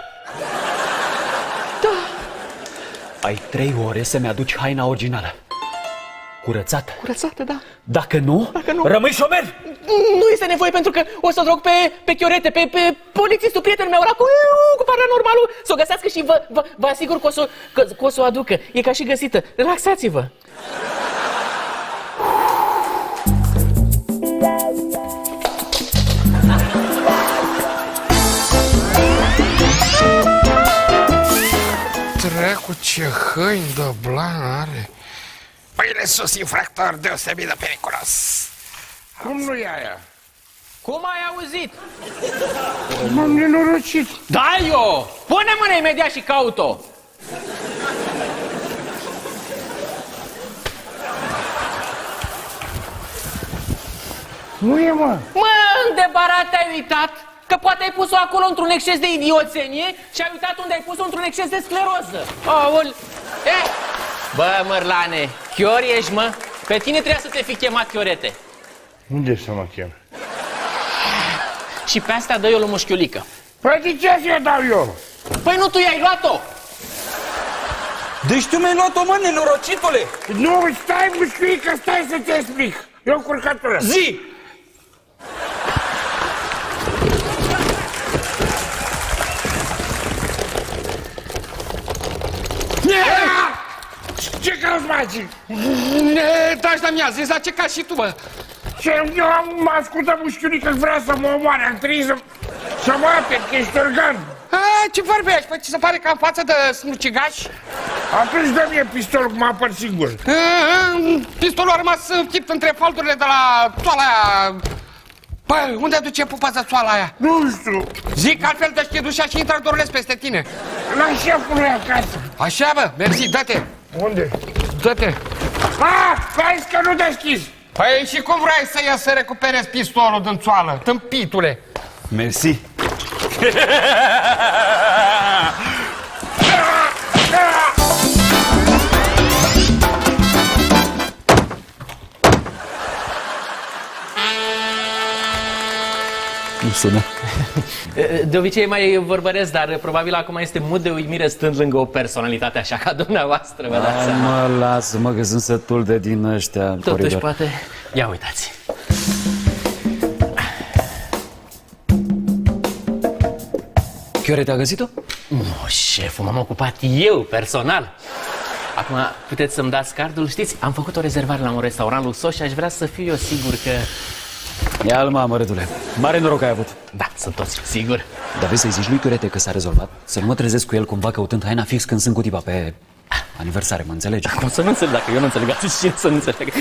Da! Ai 3 ore să-mi aduci haina originală. Curățată. Curățată, da. Dacă nu, rămâi șomer! Nu este nevoie, pentru că o să-l rog pe Chiorete, pe polițistul, prietenul meu ăla cu paranormalul, să o găsească și vă asigur că o să o aducă. E ca și găsită. Relaxați-vă. Dracu, ce hăini de blan are! Păile sus, infractor deosebit de periculos! Cum nu e aia? Cum ai auzit? M-am nenorocit! Da, eu! Pune mâna imediat și caut-o! Nu e, mă! Mă, îndebarat te-ai uitat? Că poate ai pus-o acolo într-un exces de idioțenie și ai uitat unde ai pus-o într-un exces de scleroză. Aol! Bă, Mărlane, Chiori ești, mă? Pe tine trebuia să te fi chemat Chiorete. Unde să mă chem? Și pe asta dă eu la mușchiulică. Păi de ce să-i dau eu? Păi nu tu i-ai luat-o! Deci tu mi-ai luat-o, mă, nenorocitule! Nu, stai, mușchiulică, stai să-ți explic. E o curcătură. Zi! Ce cauți, magic? Taci, dar mi-a zis, dar ce ca și tu, bă? Eu am ascultat mușchiulică că vrea să mă omoare. Am trebuit să mă apet, că ești organ. Ce vorbești? Păi ți se pare că am față de smucigaș? Atunci dă-mi pistolul, că mă apăr singur. Pistolul a rămas închipt între faldurile de la toala aia. Băi, unde duce pupăza țoala aia? Nu știu. Zic altfel dă-și chedușa și intră dorulesc peste tine. La șeful lui acasă. Așa, bă, mersi, dă-te. Unde? Dă-te. Hai că nu deschizi. Păi și cum vrei să ies să recuperezi pistolul din țoală, tâmpitule? Mersi. Nu sună. De obicei mai vorbăresc, dar probabil acum este mult de uimire stând lângă o personalitate așa ca dumneavoastră, vă dați seama. Mă, lasă-mă că sunt sătul de din ăștia. Totuși, coridor. poate... Ia uitați. Chiore, te-a găsit-o? Nu, șeful, m-am ocupat eu, personal. Acum, puteți să-mi dați cardul, știți? Am făcut o rezervare la un restaurant luxos și aș vrea să fiu eu sigur că... Ia-l, mamă, rădule. Mare noroc ai avut. Da, sunt toți sigur. Dar vezi să-i zici lui Chiorete că s-a rezolvat? Să nu mă trezesc cu el cumva căutând haina fix când sunt cu tipa pe aniversare, mă înțelegi? Cum să nu înțeleg? Dacă eu nu înțeleg, atunci cine să nu înțeleg?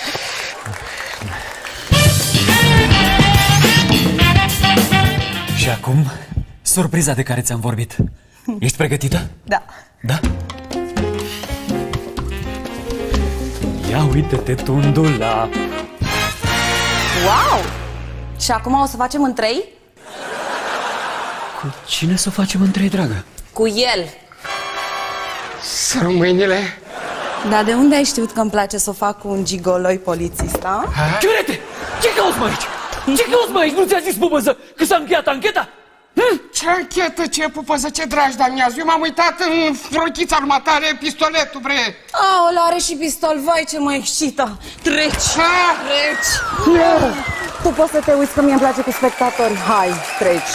Și acum, surpriza de care ți-am vorbit. Ești pregătită? Da. Da? Ia uite-te, Tundula! Wow! Și acum o să facem în trei? Cu cine să o facem în trei, dragă? Cu el. Să mâinile. Dar de unde ai știut că îmi place să o fac cu un gigoloi polițist, a? Chiorete! Ce cauți mai aici? Ce cauți mai aici? Nu ți-a zis, pupăză, că s-a încheiat ancheta? Ce anchetă, ce pupăză, ce dragi de-amiază? Eu m-am uitat în rochița armatare, pistoletul, bre. Aoleu, are și pistol, vai ce mă excită. Treci, treci. Tu poți să te uiți că mie îmi place cu spectatori. Hai, treci.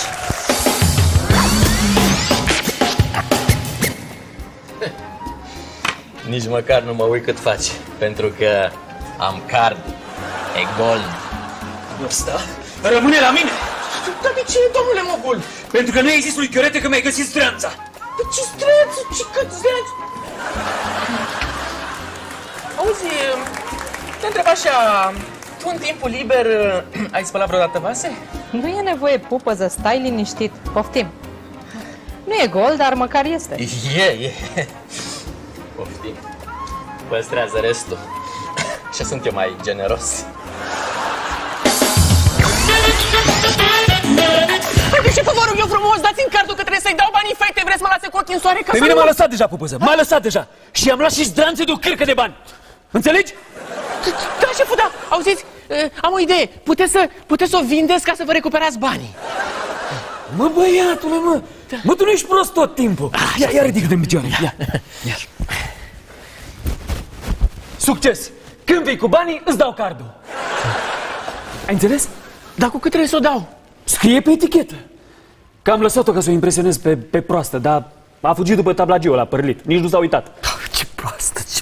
Nici măcar nu mă uit cât faci, pentru că am card, e gold. Ăsta rămâne la mine. Dar de ce, domnule Mogul? Pentru că nu ai zis lui Chiorete că mi-ai găsit stranța. Păi ce stranță, ce cățeați? Auzi, te întreb așa, tu în timpul liber ai spălat vreodată vase? Nu e nevoie, pupăză, stai liniștit. Poftim. Nu e gol, dar măcar este. E. Poftim. Păstrează restul. Și sunt eu mai generos. Haide, șefă, vă rog eu frumos, dați-mi cardul că trebuie să-i dau banii fete. Vreți să mă lase cu ochii în soare ca Pe să mine nu... m-a lăsat deja, pupăză, m-a lăsat deja. Și am luat și zdranțe de o cârcă de bani. Înțelegi? Da, șeful, da, auziți, am o idee. Puteți să o vindeți ca să vă recuperați banii. Mă, băiatule, mă. Da. Mă, tu nu ești prost tot timpul. Ia ridică de picioare. Ia. Succes! Când vii cu banii, îți dau cardul. Ai înțeles? Dar cu cât trebuie să o dau? Scrie pe etichetă. Că am lăsat-o ca să o impresionez pe proastă, dar a fugit după tablagiu ăla părlit. Nici nu s-a uitat. Ce proastă, ce...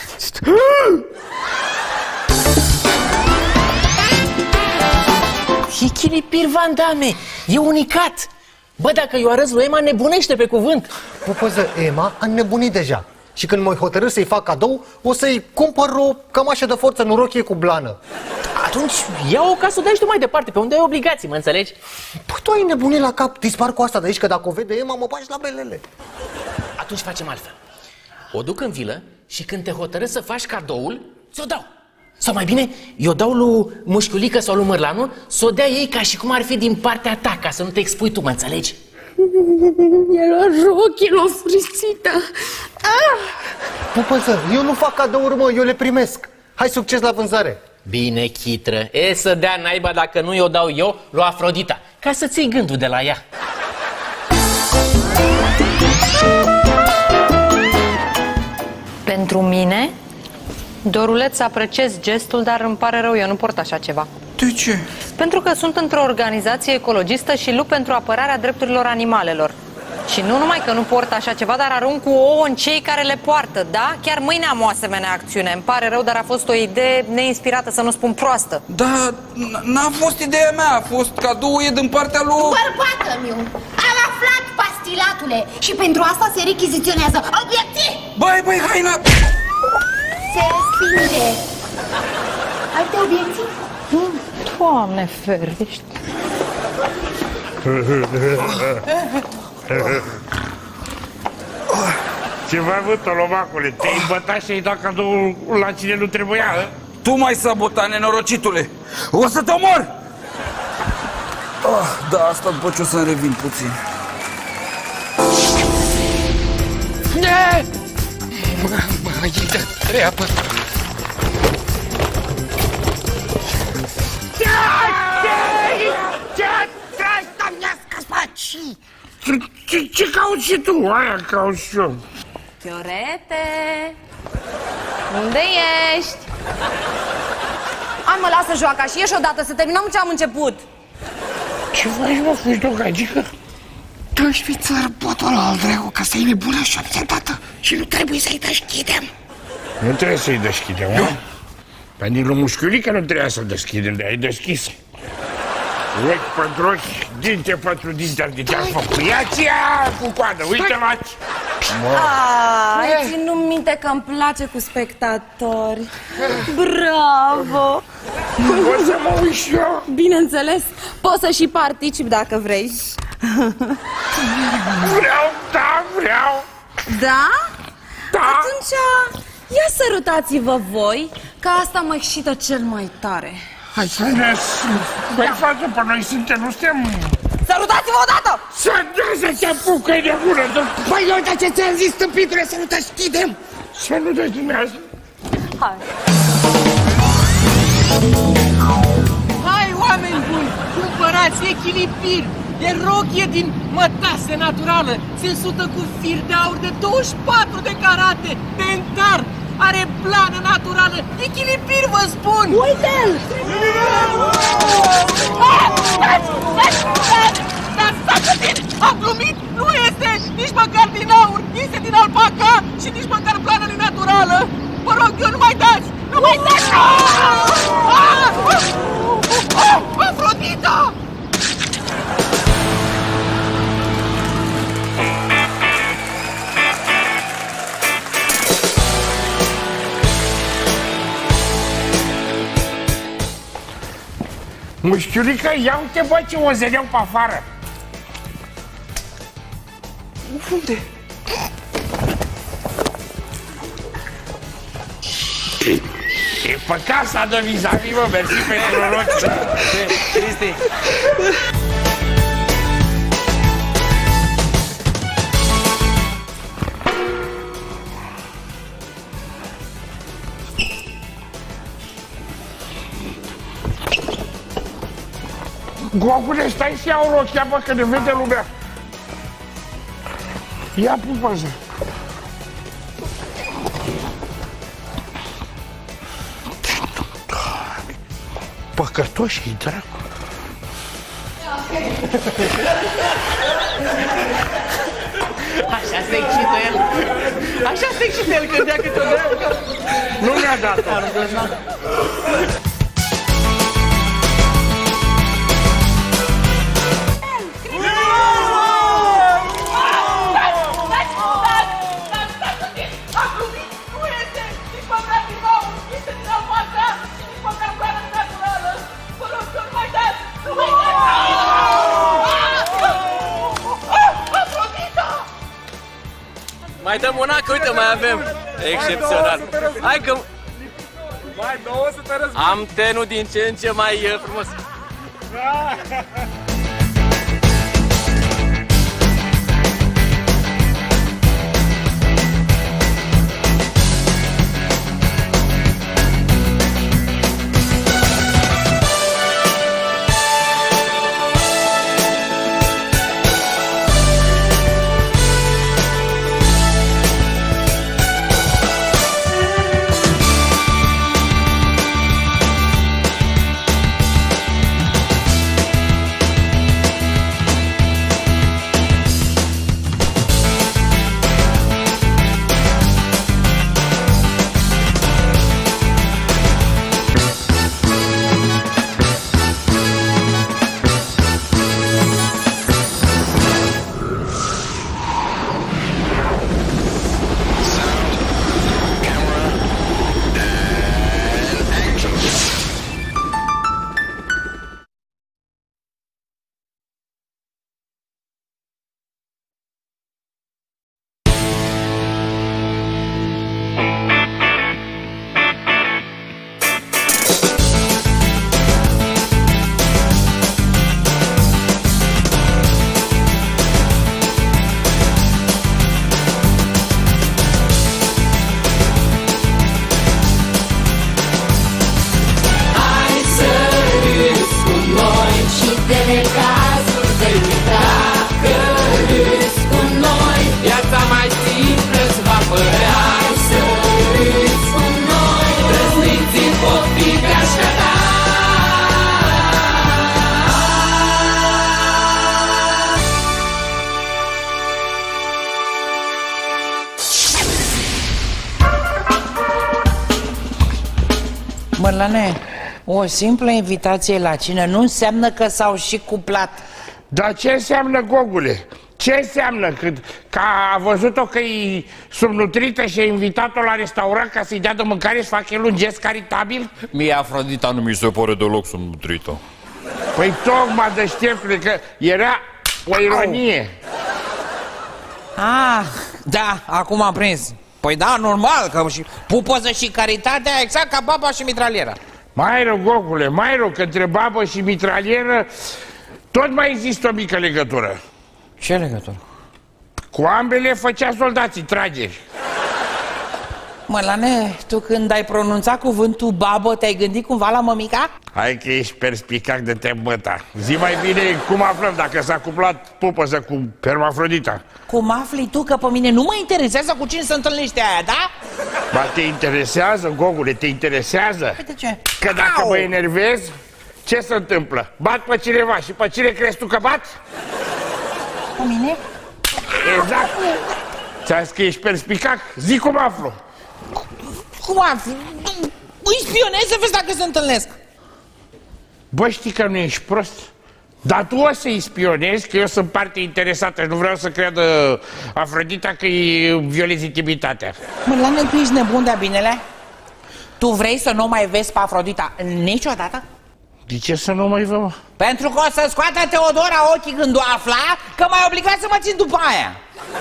E Chilipir Van Damme, e unicat. Bă, dacă eu arăt lui Emma, nebunește pe cuvânt. Pupăză, Emma a nebunit deja. Și când mă hotărâ să-i fac cadou, o să-i cumpăr o cămașă de forță, nu rochie cu blană. Atunci ia-o ca să o dai tu mai departe, pe unde ai obligații, mă înțelegi? Păi tu ai nebunit la cap, dispar cu asta de aici, că dacă o vede Emma, mă bagi la belele. Atunci facem altfel. O duc în vilă și când te hotărâți să faci cadoul, ți-o dau. Sau mai bine, eu dau lui Mușchiulică sau lui Mărlanu să o dea ei ca și cum ar fi din partea ta, ca să nu te expui tu, mă înțelegi? Mi-a luat rochii, l-o frisită. Pupăză, eu nu fac cadouri, mă, eu le primesc. Hai, succes la vânzare. Bine, chitră. E să dea naiba dacă nu i-o dau eu lui Afrodita, ca să ții gândul de la ea. Pentru mine, Doruleț, apreciez gestul, dar îmi pare rău, eu nu port așa ceva. De ce? Pentru că sunt într-o organizație ecologistă și lupt pentru apărarea drepturilor animalelor. Și nu numai că nu port așa ceva, dar arunc cu ouă în cei care le poartă, da? Chiar mâine am o asemenea acțiune. Îmi pare rău, dar a fost o idee neinspirată, să nu spun proastă. Da, n-a fost ideea mea, a fost cadouie din partea lui... Bărbatul meu, am aflat pastilatule și pentru asta se rechiziționează. Obiecții! Băi, haina! Se respinge. Alte obiecții? Doamne ferește! Ce v-ai avut, Tolomacule? Te-ai bătat și ai dat cadou la cine nu trebuia, a? Tu m-ai sabotat, nenorocitule! O să te omor! Da, asta după ce o să-mi revin puțin. Mai de treabă! Ce cauți și tu? Aia cauți și eu. Chiorete, unde ești? Hai mă, lasă joaca și ieși odată să terminăm ce am început. Ce faci, mă, fugi de o gagică? Tu ești fițăr botul al dracu, că să-i nebună și obsedată și nu trebuie să-i deschidem. Nu trebuie să-i deschidem, mă? Pe din mușchiulică nu trebuia să deschidem, de ai deschis. Ochi pentru ochi, dinte pentru dinte, adică a făcut. Ia-ți ea cu coadă, uite-l aici! Ai ținut minte că îmi place cu spectatori. Bravo! O să mă uit și eu. Bineînțeles, poți să și participi dacă vrei. Vreau. Da? Da. Atunci, ia sărutați-vă voi, că asta mă excită cel mai tare. Hai să ne... Băi, frate, pe noi suntem, nu suntem... Sărutați-vă odată! Să se apucă de gură! Păi, uite ce ți-am zis, stâmpitule, să nu te deschidem! Să nu deschidează! Hai! Hai, oameni buni, cumpărați echilibir! E rochie din mătase naturală, se sută cu fir de aur de 24 de carate, dentar, are plană naturală, echilibir, vă spun! Uite-l! Am glumit! Nu este nici măcar din aur, este din alpaca și nici măcar plană naturală! Vă rog, eu nu mai dați! Nu mai dați! Afrodita! Mușchiulică, ia uite, bă, ce o zăreau pe afară! Unde? E pe casa de vis-a-vis, mă, mersi pentru rochi. Cristi. Gogule, stai și iau rochia, bă, că ne vede lumea. Ia pupăză. Păcătoși-i, dracu. Așa se excită el. Așa se excită el când dea câte o dea. Nu mi-a dat-o. Mai dăm una, că uite, mai avem. Excepțional. Hai că... Am tenul din ce în ce mai frumos. Mălane, o simplă invitație la cină nu înseamnă că s-au și cuplat. Dar ce înseamnă, Gogule? Ce înseamnă? Că a văzut-o că e subnutrită și a invitat-o la restaurant ca să-i dea de mâncare și fac el un gest caritabil? Mie Afrodita nu mi se pare deloc subnutrită. Păi tocmai de șterpule, că era o ironie. Ah, da, acum am prins. Păi da, normal, că și pupoză și caritatea exact ca baba și mitraliera. Mai rău, Gogule, mai rău, că între babă și mitralieră tot mai există o mică legătură. Ce legătură? Cu ambele făcea soldații trageri. Mălane, tu când ai pronunțat cuvântul babă, te-ai gândit cumva la mămica? Hai că ești perspicac de te-mbăta. Zi mai bine cum aflăm dacă s-a cuplat pupăză cu Hermafrodita. Cum afli tu că pe mine nu mă interesează cu cine se întâlnește aia, da? Ba, te interesează, Gogule, te interesează? Uite ce? Că dacă mă enervez, ce se întâmplă? Bat pe cineva și pe cine crezi tu că bat? Pe mine? Exact. Ți-am zis că ești perspicac? Zi cum aflu. Cum afli? Îi spionezi să vezi dacă se întâlnesc. Bă, știi că nu ești prost? Dar tu o să-i spionezi, că eu sunt parte interesată și nu vreau să creadă Afrodita că îi violezi intimitatea. Mălane, tu ești nebun de-a binele? Tu vrei să nu mai vezi pe Afrodita niciodată? De ce să nu mai văd? Pentru că o să scoată Teodora ochii când o afla că m-ai obligat să mă țin după aia.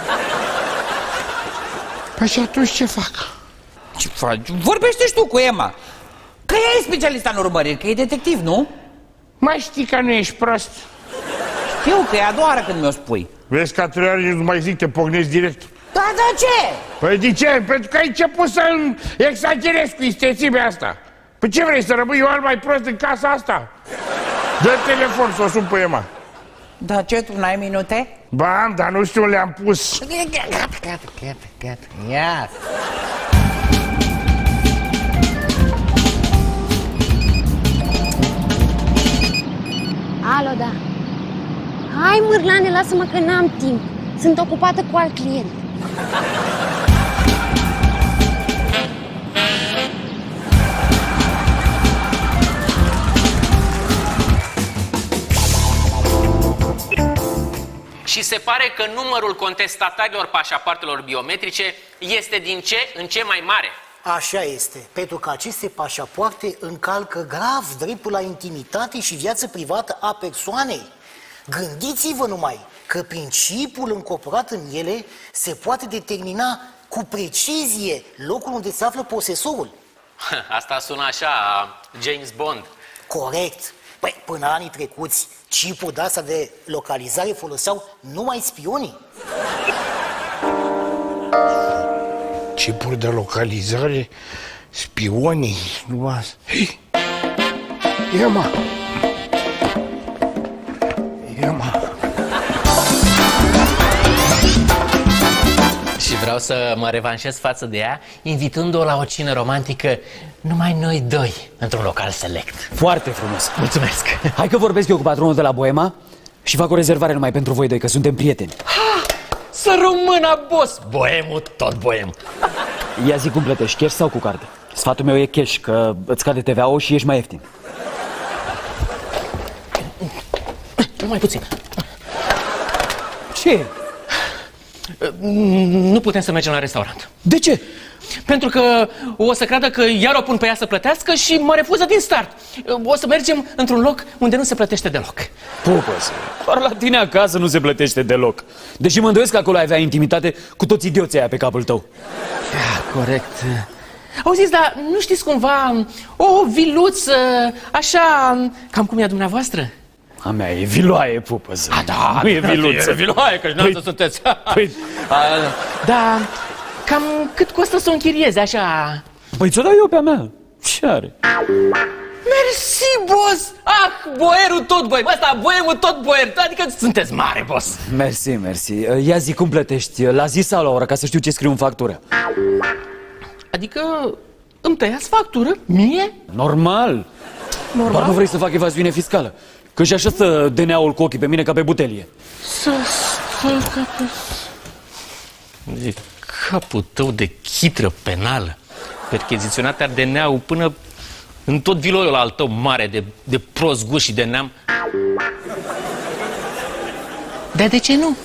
Păi și atunci ce fac? Ce faci? Vorbește și tu cu Emma. Că ea e specialista în urmăriri, că e detectiv, nu? Mai știi că nu ești prost. Știu că e a doua oară când mi-o spui. Vezi că a treia oară nu mai zic, te pocnesc direct. Da, de ce? Păi de ce? Pentru că ai început să exagerezi cu istețimea asta. Păi ce vrei, să rămâi eu al mai prost în casa asta? Dă telefon să o sun pe Emma. Da, ce, tu n-ai minute? Ba am, dar nu știu, le-am pus. Gata, ia. Alo, da. Hai, Mârlane, lasă-mă că n-am timp. Sunt ocupată cu alt client. Și se pare că numărul contestatarilor pașapoartelor biometrice este din ce în ce mai mare. Așa este, pentru că aceste pașapoarte încalcă grav dreptul la intimitate și viață privată a persoanei. Gândiți-vă numai că prin chipul încorporat în ele se poate determina cu precizie locul unde se află posesorul. Asta sună așa, James Bond. Corect. Păi, până anii trecuți, chipul de asta de localizare foloseau numai spionii. Chipuri de localizare, spionii, nu asta. Emma! Emma! Și vreau să mă revanșez față de ea, invitând-o la o cină romantică numai noi doi, într-un local select. Foarte frumos. Mulțumesc. Hai că vorbesc eu cu patronul de la Boema și fac o rezervare numai pentru voi doi, că suntem prieteni. Să rămână, boss! Boemul, tot boem. Ia zi cum plătești, cash sau cu card? Sfatul meu e cash, că îți scade TVA-ul și ești mai ieftin. Numai puțin. Ce? Nu putem să mergem la restaurant. De ce? Pentru că o să creadă că iar o pun pe ea să plătească și mă refuză din start. O să mergem într-un loc unde nu se plătește deloc. Pupăs, doar la tine acasă nu se plătește deloc. Deși mă îndoiesc că acolo ai avea intimitate cu toți idioții aia pe capul tău. Da, corect. Auziți, dar nu știți cumva o viluță, așa, cam cum e a dumneavoastră? A mea e viloaie, Pupăs. A, da, nu e viluță. E viloaie, că dumneavoastră sunteți. Păi... Da, cam cât costă să o închiriezi, așa? Păi ți-o dau eu pe-a mea. Ce are? Mersi, boss! Ah, boierul tot boier, ăsta boierul tot boier, adică sunteți mare, boss. Mersi, mersi. Ia zi cum plătești, la zi sau la oră, ca să știu ce scriu în factură. Adică îmi tăiați factură? Mie? Normal. Doar nu vrei să fac evaziune fiscală. Că și așa stă DNA-ul cu ochii pe mine ca pe butelie. Să stă ca pe... E capul tău de chitră penală. Percheziționat ar DNA-ul până în tot viloiul al tău mare de prost gust și de neam. Dar de ce nu?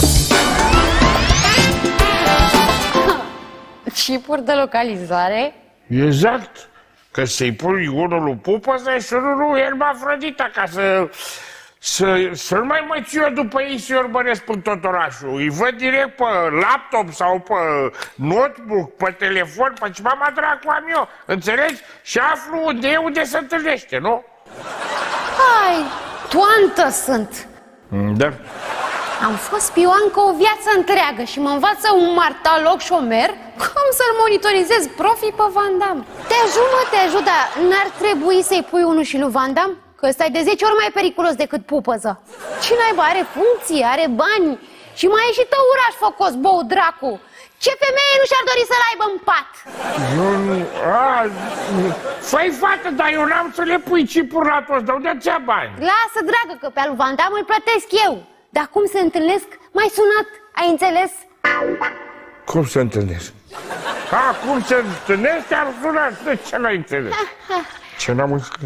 Chipuri de localizare? Exact. Că să-i pui unul lui Pupăză și unul lui Hermafrodita, ca să nu mai mă țiu eu după ei să-i urmăresc pe tot orașul. Îi văd direct pe laptop sau pe notebook, pe telefon, pe ce mama dracu am eu, înțelegi? Și aflu unde e, unde se întâlnește, nu? Hai, toantă sunt. Da. Am fost spioncă o viață întreagă și mă învață un martalog șomer cum să-l monitorizez profi pe Van Damme. Te ajut, dar n-ar trebui să-i pui unul și lui Van Damme? Că ăsta e de 10 ori mai periculos decât Pupăză. Ce naiba, are funcție, are bani și mai e și tăuraș făcos, bou dracu. Ce femeie nu și-ar dori să-l aibă în pat? Făi fată, dar eu n-am să le pui cipuri la toți, dar unde ți-a bani? Lasă, dragă, că pe al lui Van Damme îl plătesc eu. Dar cum se întâlnesc? M-ai sunat, ai înțeles? Cum se întâlnesc? Cum se întâlnesc? Te-ar suna, de ce n-ai înțeles? Ce n-am înțeles?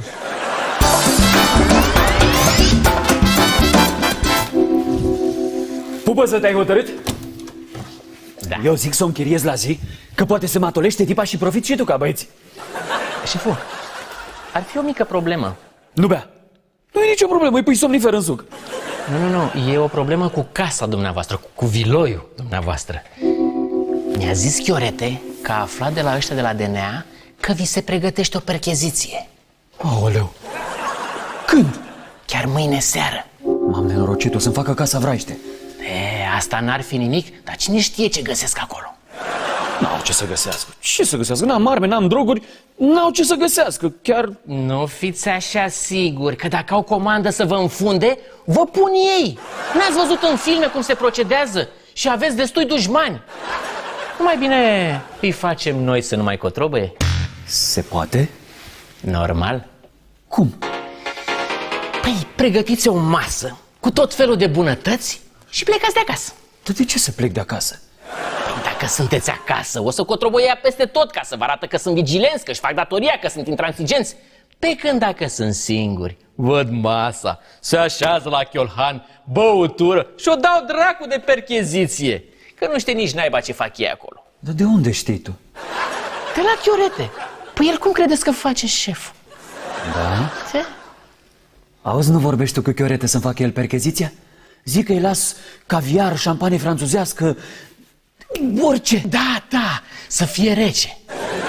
Pupăză, te-ai hotărât? Da. Eu zic să o închiriez la zi, că poate se matolește tipa și profit și tu ca băieți. Șefu, ar fi o mică problemă. Nu bea. Nu e nicio problemă, îi pui somnifer în suc. Nu, e o problemă cu casa dumneavoastră, cu viloiul dumneavoastră. Mi-a zis Chiorete că a aflat de la ăștia de la DNA că vi se pregătește o percheziție. Aoleu! Când? Chiar mâine seară. M-am nenorocit, o să-mi facă casa vraiște. Asta n-ar fi nimic, dar cine știe ce găsesc acolo? N-au ce să găsească. Ce să găsească? N-am arme, n-am droguri, n-au ce să găsească, chiar... Nu fiți așa siguri că dacă au comandă să vă înfunde, vă pun ei. N-ați văzut în filme cum se procedează și aveți destui dușmani. Nu mai bine îi facem noi să nu mai cotrobăie? Se poate? Normal. Cum? Păi, pregătiți o masă cu tot felul de bunătăți și plecați de acasă. Tu de ce să plec de acasă? Dacă sunteți acasă, o să cotrobăia peste tot ca să vă arată că sunt vigilenți, că își fac datoria, că sunt intransigenți. Pe când dacă sunt singuri, văd masa, se așează la chiolhan, băutură și o dau dracu de percheziție. Că nu știe nici naiba ce fac ei acolo. Dar de unde știi tu? De la Chiorete. Păi el cum credeți că face șeful? Da? Ce? Auzi, nu vorbești tu cu Chiorete să-mi facă el percheziția? Zic că îi las caviar, șampanie franțuzească, orice. Da, să fie rece.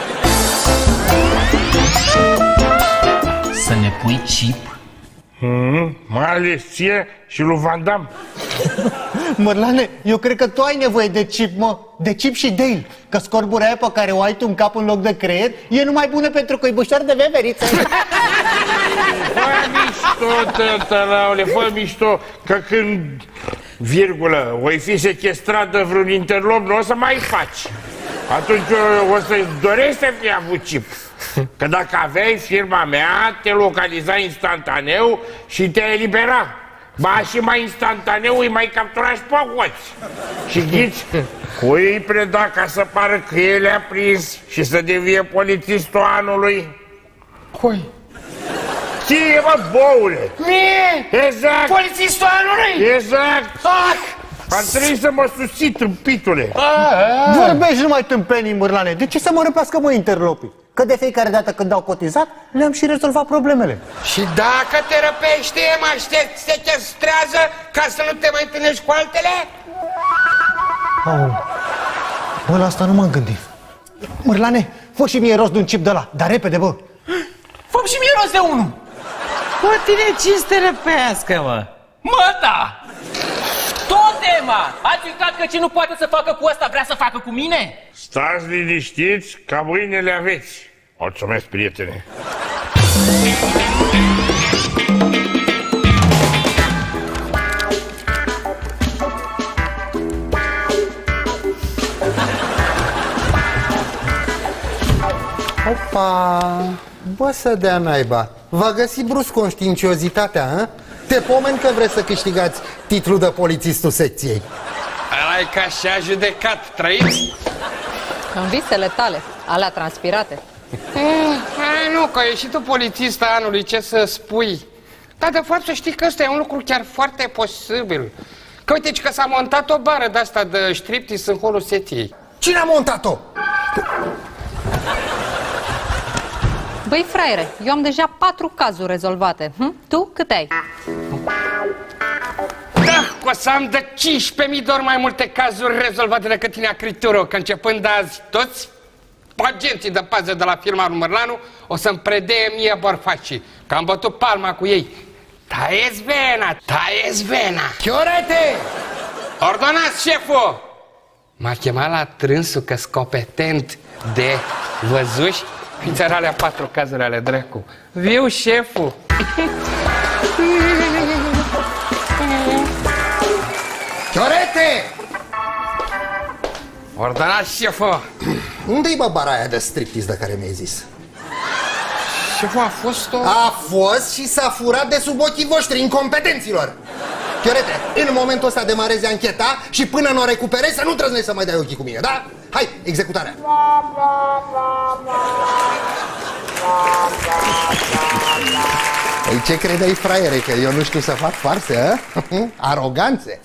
Să ne pui chip? Mai ales ție și lui Van Damme. Mărlane, eu cred că tu ai nevoie de chip, mă. De chip și Dale. Că scorbura aia pe care o ai tu în cap în loc de creier e numai bună pentru coibușor de veveriță. Fă mișto, tătălaule, fă mișto. Că când, virgulă, o fi sequestrat de vreun interlop, nu o să mai faci. Atunci o să-ți dorești să fii avut chip. Că dacă aveai firma mea, te localiza instantaneu și te elibera. Ba și mai instantaneu îi mai captura și pe hoți. Și ghiți, cui îi preda ca să pară că el a prins și să devie polițistul anului? Cui? Ție, mă, boule! Mie? Exact! Polițistul anului? Exact! Ar trebui să mă susții, tâmpitule! Vorbești numai tâmpenii, Mârlane. De ce să mă răpească, mă, interlopii? Că de fiecare dată când au cotizat, le-am și rezolvat problemele. Și dacă te răpește, mă aștept, sequestrează ca să nu te mai întâlnești cu altele? Bă, la asta nu m-am gândit. Mârlane, fă și mie rost de un chip de ăla, dar repede, bă. Fă și mie rost de unul. Bă, tine, ce să te răpească, mă? Mă, da! Tot, mă! Ați uitat că ce nu poate să facă cu ăsta vrea să facă cu mine? Stați liniștiți, ca mâine le aveți. Mulțumesc, prietene. Opa! Bă, să dea naiba. V-a găsit brusc conștiinciozitatea, hă? Te pomeni că vreți să câștigați titlul de polițistul secției. Ăla-i ca și-a judecat, trăiți? În visele tale, alea transpirate. Nu, că e și tu polițist anului, ce să spui. Dar de fapt să știi că ăsta e un lucru chiar foarte posibil. Că uite că s-a montat o bară de-asta de striptease în holul Setiei. Cine a montat-o? Băi, fraiere, eu am deja 4 cazuri rezolvate. Tu câte ai? Da, că o să am de 15.000 de ori mai multe cazuri rezolvate decât tine, Acrituro, că începând de azi toți agenții de pază de la firma Rumărlanu o să-mi predeie mie bărfacii, că am bătut palma cu ei. Taieți vena, taieți vena! Chiorete! Ordonați, șeful! M-a chemat la trânsul că-s competent de văzuși. Fiți alea 4 cazuri ale dracu. Viu, șeful! Chiorete! Ordonați, șeful! Unde-i bara aia de striptease de care mi-ai zis? Șeful, a fost o... A fost și s-a furat de sub ochii voștri, incompetenților! Chiorete, în momentul ăsta demarezi ancheta și până nu o recuperezi să nu trăznești să mai dai ochii cu mine, da? Hai, executarea! Păi ce credeai, fraiere, că eu nu știu să fac farse, a? Aroganțe!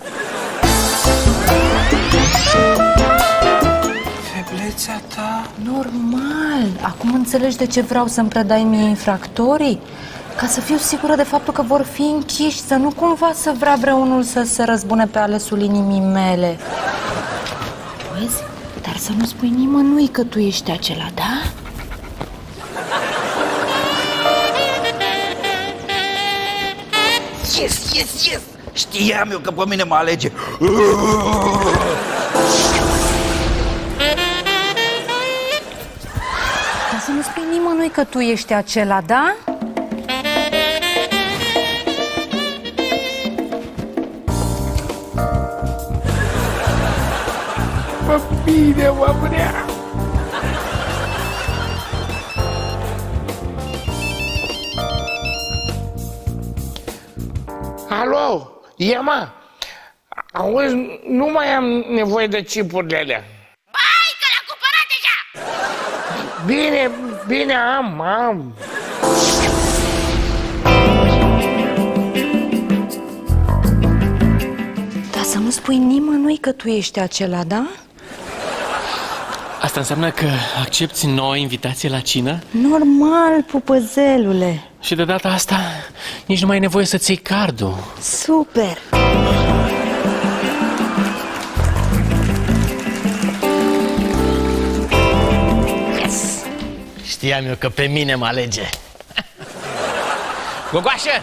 Feblețea ta? Normal. Acum înțelegi de ce vreau să-mi predai mie infractorii? Ca să fiu sigură de faptul că vor fi închiși, să nu cumva să vrea vreunul să se răzbune pe alesul inimii mele. Auzi? Dar să nu spui nimănui că tu ești acela, da? Yes, yes, yes! Știam eu că pe mine mă alege. Dar să nu spui nimănui că tu ești acela, da? Pe bine mă vrea! Alo, Iema, auzi, nu mai am nevoie de chipurile alea. Bai, că l-am cumpărat deja! Bine, bine, am. Dar să nu spui nimănui că tu ești acela, da? Asta înseamnă că accepti nouă invitație la cină? Normal, pupăzelule. Și de data asta nici nu mai ai nevoie să-ți iei cardul. Super! Yes! Știam eu că pe mine mă alege. Gogoașă!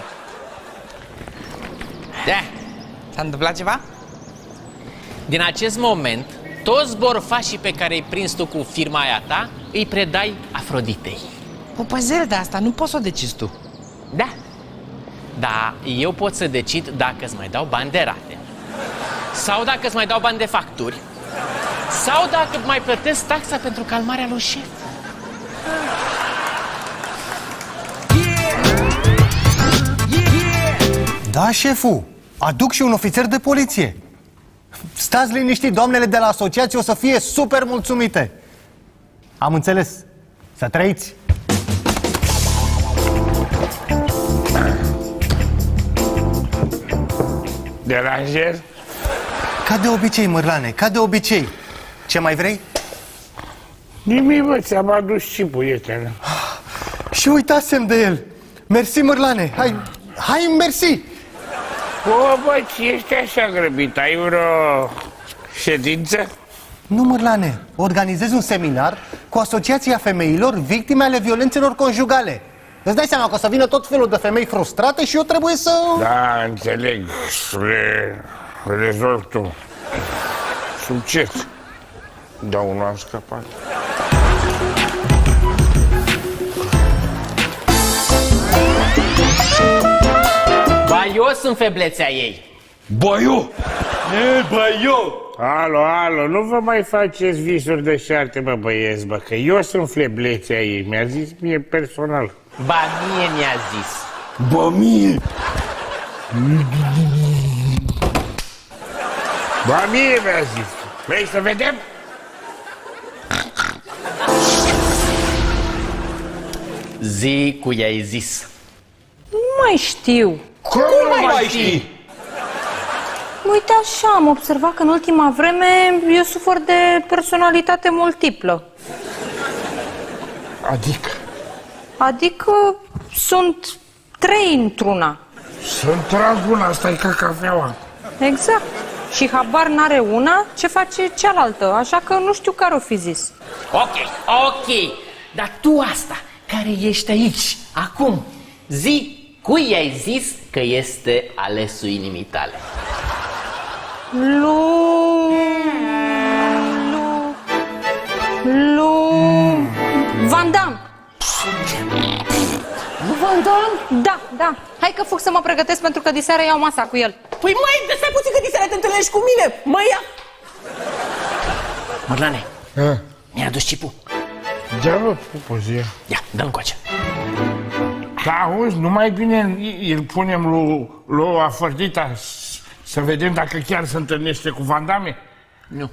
Da, s-a întâmplat ceva? Din acest moment, toți borfașii pe care îi prins tu cu firma aia ta, îi predai Afroditei. Pupăzel, de asta nu poți să o decizi tu. Da. Dar eu pot să decid dacă îți mai dau bani de rate, sau dacă îți mai dau bani de facturi, sau dacă mai plătesc taxa pentru calmarea lui șef. Da, șeful, aduc și un ofițer de poliție. Stați liniștit, doamnele de la asociație o să fie super mulțumite. Am înțeles. Să trăiți. Deranjer? Ca de obicei, Mârlane, ca de obicei. Ce mai vrei? Nimic, bă, ți-am adus și prieten. Și uitasem de el. Mersi, Mârlane. Hai, mersi. O, bă, ce ești așa grăbit? Ai vreo ședință? Nu, Mârlane, organizez un seminar cu Asociația Femeilor Victime ale Violențelor Conjugale. Îți dai seama că o să vină tot felul de femei frustrate și eu trebuie să... Da, înțeleg. Le rezolv tu. Succes. Da, unul am scăpat. Ba, eu sunt feblețea ei. Ba, eu? Ba, eu? Alo, nu vă mai faceți visuri de șarte, bă, băieți, bă, că eu sunt fleblețea ei. Mi-a zis mie personal. Ba, mie mi-a zis. Ba, mie? Ba, mie mi-a zis. Vrei să vedem? Zi cu i-ai zis. Nu mai știu. Cum nu mai știi? Uite așa, am observat că în ultima vreme eu sufăr de personalitate multiplă. Adică sunt 3 într-una. Sunt traguna, asta e ca cafeaua. Exact. Și habar n-are una ce face cealaltă, așa că nu știu care o fi zis. Ok. Dar tu asta, care ești aici, acum, zi cui i-ai zis că este alesul inimii tale? Van Damme. Van Damme? Da. Hai că fug să mă pregătesc pentru că diseară iau masa cu el. Păi mai, stai puțin că diseară te întâlnești cu mine. Mai ia. Mărlane, mi-a adus chipul. Da, bă, pupozie. Ia, dă-l încoace. Da, auzi, nu mai bine îl punem lui Afrodita să vedem dacă chiar se întâlnește cu Van Damme? Nu.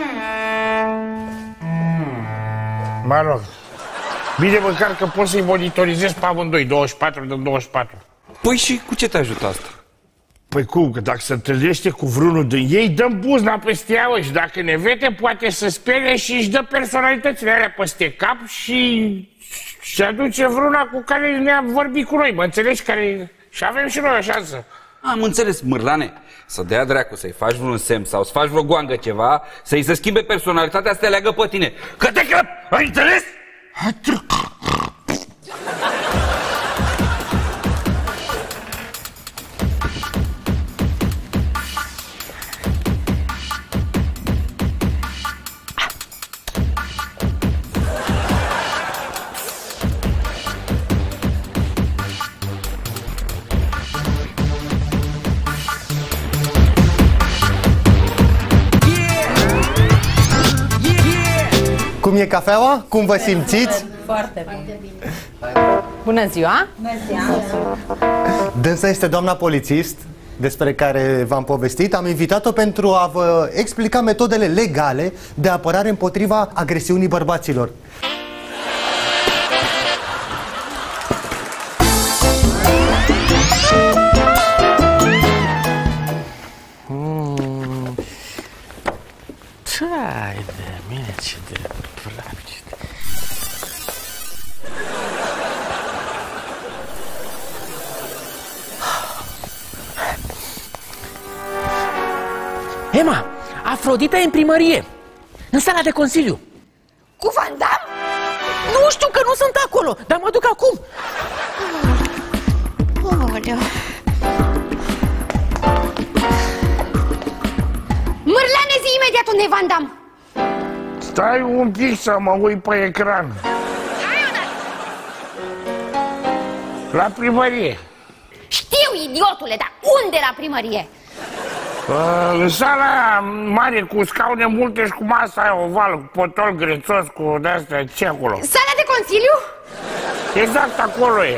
Mă rog. Bine măcar că poți să-i monitorizezi pe amândoi, 24 din 24. Păi și cu ce te ajută asta? Păi cum, că dacă se întâlnește cu vreunul din ei, dăm buzna peste ea, și dacă ne vede, poate să sperie și își dă personalitățile alea peste cap și aduce vreuna cu care ne-a vorbit cu noi, mă înțelegi? Și avem și noi o șansă. Am înțeles, Mârlane. Să dea dracu, să-i faci vreun semn sau să faci vreo goangă ceva, să-i se schimbe personalitatea, să te leagă pe tine. Că te crăp! Ai înțeles? Cum e cafeaua? Cum vă simțiți? Foarte bine. Bună ziua! Dânsa este doamna polițist, despre care v-am povestit. Am invitat-o pentru a vă explica metodele legale de apărare împotriva agresiunii bărbaților. Hai de mine, ce de place. Emma, Afrodita e în primărie, în sala de consiliu. Cu Van Damme? Nu știu că nu sunt acolo, dar mă duc acum. Mârlane, zi imediat unde e Van Damme. Stai un pic să mă uit pe ecran. La primărie. Știu, idiotule, dar unde la primărie? În sala mare cu scaune multe și cu masa aia ovală, cu potol grețos, cu de-astea, ce acolo? Sala de consiliu? Exact acolo e.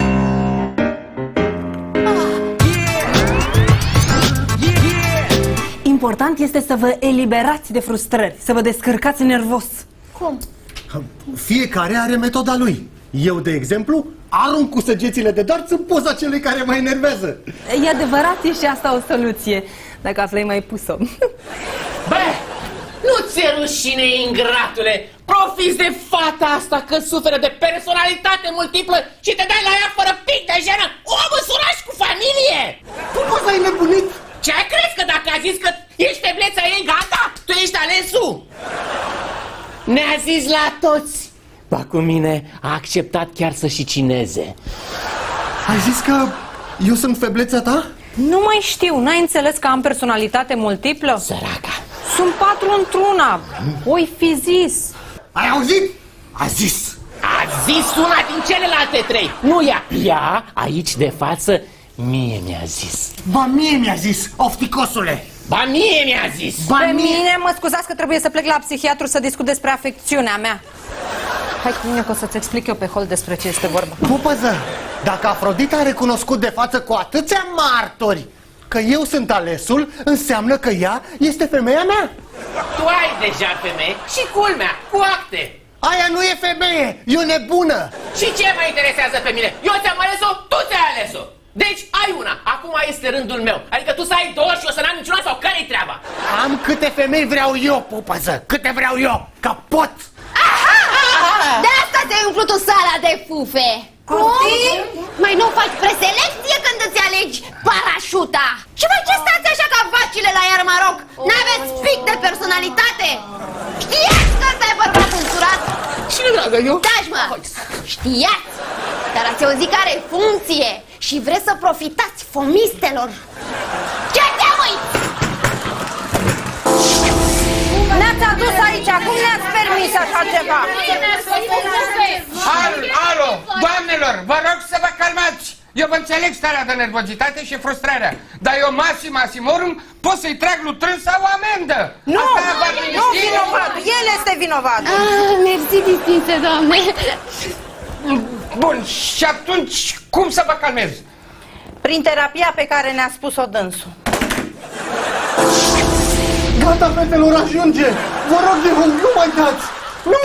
Important este să vă eliberați de frustrări, să vă descărcați nervos. Cum? Fiecare are metoda lui. Eu, de exemplu, arunc cu săgețile de darț în poza celui care mă enervează. E adevărat, e și asta o soluție, dacă aflai mai pus-o. Bă, nu ți-e rușine, ingratule? Profiți de fata asta că suferă de personalitate multiplă și te dai la ea fără pic de jenă. Omul surași cu familie! Tu nu ai nebunit? Ce crezi că dacă a zis că ești febleța ei, gata? Tu ești alesul? Ne-a zis la toți. Ba cu mine a acceptat chiar să și cineze. Ai zis că eu sunt febleța ta? Nu mai știu, n-ai înțeles că am personalitate multiplă? Săraca. Sunt 4 într-una. Oi fi zis. Ai auzit? A zis. A zis una din celelalte 3. Nu ea. Ea, aici de față, mie mi-a zis. Ba mie mi-a zis, ofticosule. Ba mie mi-a zis. Pe mine, mă scuzați că trebuie să plec la psihiatru să discut despre afecțiunea mea. Hai cu mine că o să-ți explic eu pe hol despre ce este vorba. Pupăză, dacă Afrodita a recunoscut de față cu atâția martori că eu sunt alesul, înseamnă că ea este femeia mea. Tu ai deja femeie și culmea, cu acte. Aia nu e femeie, e o nebună. Și ce mă interesează pe mine? Eu ți-am ales-o, tu ți-ai ales-o. Deci ai una, acum este rândul meu. Adică tu să ai două și eu să n-am niciuna sau care-i treaba? Am câte femei vreau eu, pupăză, câte vreau eu, că pot. De asta ți-ai umplut o sala de fufe. Cum? Mai nu faci preselecție când îți alegi parașuta? Și voi ce stați așa ca vacile la Iarmaroc? N-aveți pic de personalitate? Știați că ăsta e bărbat însurat? Cine, dragă, eu? Taci, mă! Știați! Dar ați auzit că are funcție și vreți să profitați fomistelor. Ce te uiți? Ne-ați adus aici, cum ne-ați permis așa ceva? Alo, doamnelor, vă rog să vă calmați. Eu vă înțeleg starea de nervozitate și frustrarea, dar eu maximorum pot să-i trag lui Trân sau o amendă. Nu, nu vinovat, el este vinovat. Mersi, distinse, doamne. Bun, și atunci cum să vă calmez? Prin terapia pe care ne-a spus-o dânsul. Gata, fetelor, ajunge! Vă rog de rog, nu mai dați! Nu!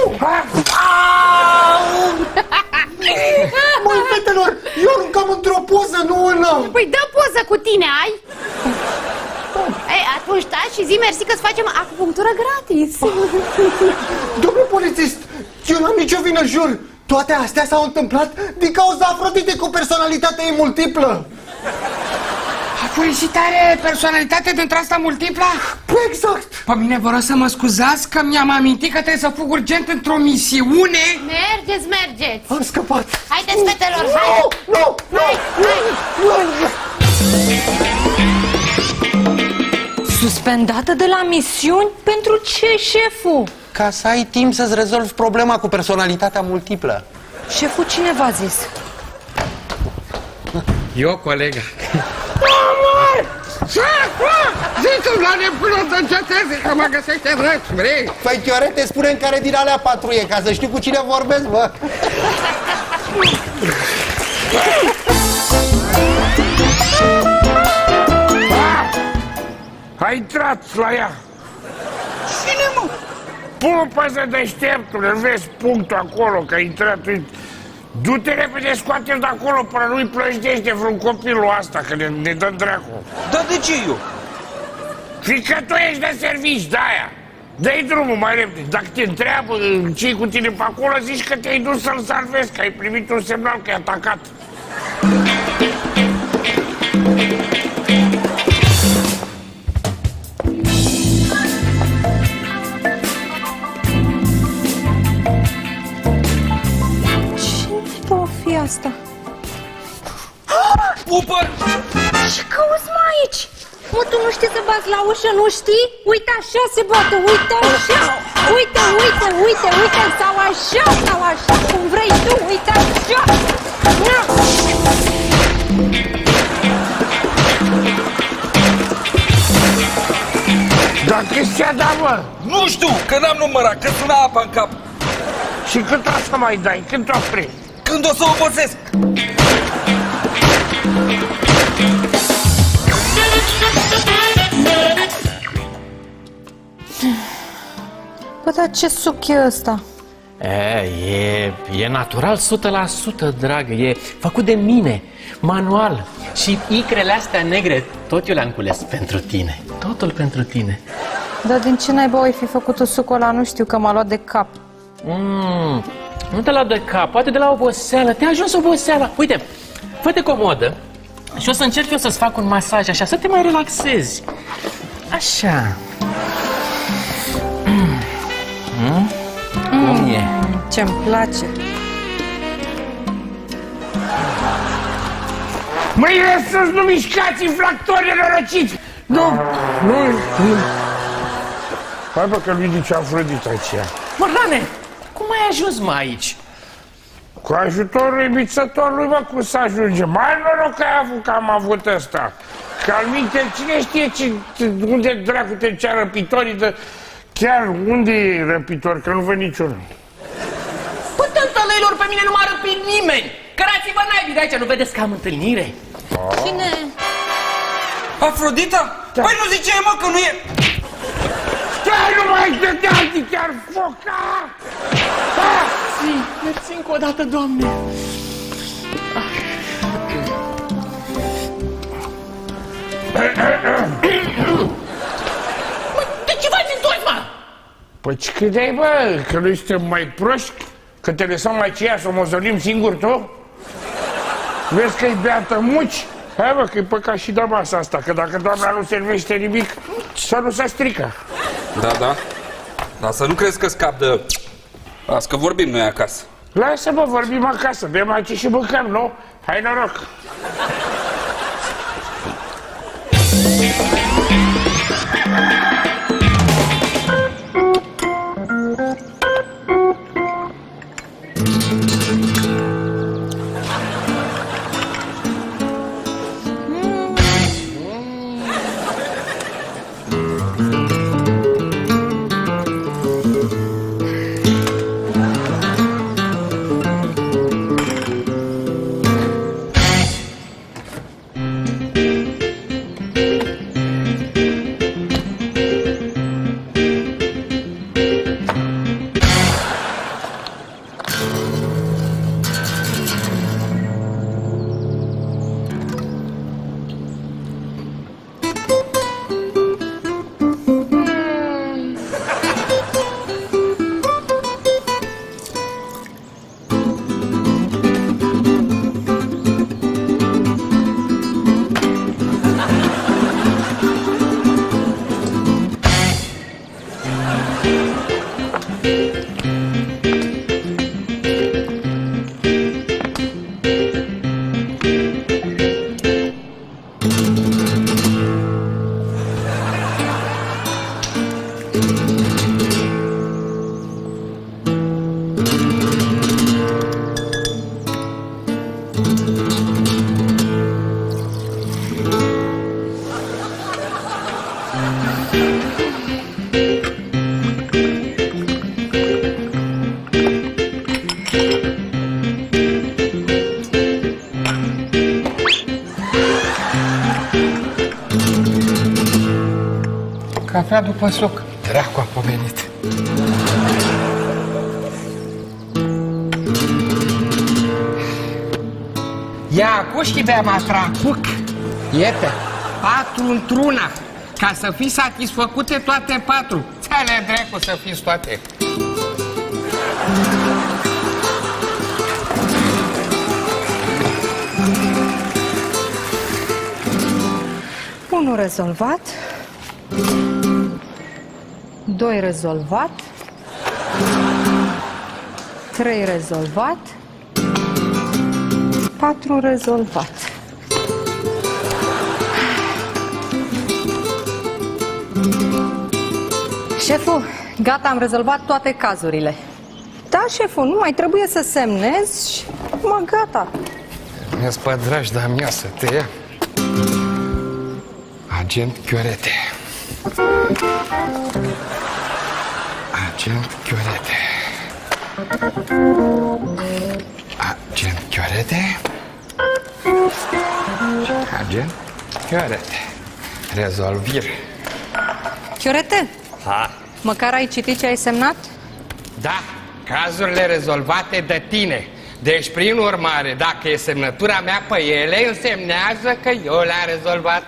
Măi, fetelor, eu aruncam într-o poză, nu una! Păi dă poză cu tine, ai? Ei, atunci taci și zi mersi că-ți facem acupunctură gratis. Domnule polițist, eu n-am nicio vină, jur! Toate astea s-au întâmplat din cauza Afrodite cu personalitatea ei multiplă! Afrodite are personalitate dintr asta multiplă? Exact! Pe mine vă rog să mă scuzați că mi-am amintit că trebuie să fug urgent într-o misiune. Mergeți, mergeți! Am scăpat! Haideți, fetelor, hai! Nu! Suspendată de la misiuni? Pentru ce, șeful? Ca să ai timp să-ți rezolvi problema cu personalitatea multiplă. Șeful, cine v-a zis? Eu, colega. Zici-mi la nebună să înceteze că mă găsește drăci, vrei? Păi, Chiorete, spune-mi care din alea patru e, ca să știu cu cine vorbesc, bă. Ai intrat la ea. Cine, mă? Pupăză deșteptule, vezi punctul acolo, că ai intrat. Du-te repede, scoate-l de acolo până nu-i plăjdește vreun copilul asta, că ne dă dracu. Dar de ce eu? Fiindcă tu ești de servici, de-aia. Dă-i drumul mai repede. Dacă te întreabă ce-i cu tine pe acolo, zici că te-ai dus să-l salvezi, că ai primit un semnal că e atacat. Asta. Pupă! Ce cauți mai aici? Mă, tu nu știi să bați la ușă, nu știi? Uite așa se bate, uite așa. Uite, uite, uite, uite, sau așa, cum vrei tu, uite așa. Dar cât ți-a dat, mă? Nu știu, că n-am numărat, că suna apa în cap. Și cât o să mai dai? Când o opri? Când o să obosesc? Bă, dar ce suc e ăsta? E natural 100%, dragă, e făcut de mine, manual. Și icrele astea negre, tot eu le-am cules pentru tine. Totul pentru tine. Dar din ce naiba ai fi făcut sucul ăla? Nu știu, că m-a luat de cap. Nu te luat de cap, poate de la oboseală. Te-a ajuns oboseala. Uite, fă-te comodă și o să încerc eu să-ți fac un masaj așa, să te mai relaxezi. Așa. Cum e? Ce-mi place. Mâine sus, nu mișcați infractorii răciți! Nu! Hai bă, că-l ridice Afrodita aici. Mărlane, cum ai ajuns mai aici? Cu ajutorul iubițătorului, bă, cum să ajunge? Mai noroc că ai avut, că am avut ăsta. Că al minte, cine știe unde dracu te cea răpitorii de... Chiar unde e răpitor, că nu văd niciunul. Păi, tântălăilor, pe mine nu m-a răpit nimeni! Cărați-vă naibii de aici, nu vedeți că am întâlnire? Cine? Afrodita? Da. Păi nu ziceai, mă, că nu e... Stai, nu mai dădeați chiar foca! Mersi încă o dată, Doamne. De ce v-ați întors, mă? Păi ce credeai, bă? Că noi suntem mai proști? Că te lăsăm aceea să o mozolim singur tu? Vezi că-i beată muci? Hai, bă, că-i păcat și de masa asta, că dacă doamna nu servește nimic, să nu se strică. Da, da. Dar să nu crezi că scap de... Las că vorbim noi acasă. Lasă-mă, vorbim acasă, bem aici și mâncăm, nu? Hai noroc! Cafea după suc. Dracu a pomenit. Ia cuști bea matrapuc. Iete, 4 într-una. Ca să fii satisfăcute toate 4. Ți-alea dracu să fiți toate. Unu rezolvat. 2 rezolvat. 3 rezolvat. 4 rezolvat. Șeful, gata, am rezolvat toate cazurile. Da, șeful, nu mai trebuie să semnezi și gata. Mi-ați pădrași de amiasă, te ia. Agent Chiorete. Agent Chiorete. Agent Chiorete. Agent Chiorete. Rezolvire. Chiorete, măcar ai citit ce ai semnat? Da, cazurile rezolvate de tine. Deci, prin urmare, dacă e semnătura mea pe ele, însemnează că eu le-am rezolvat.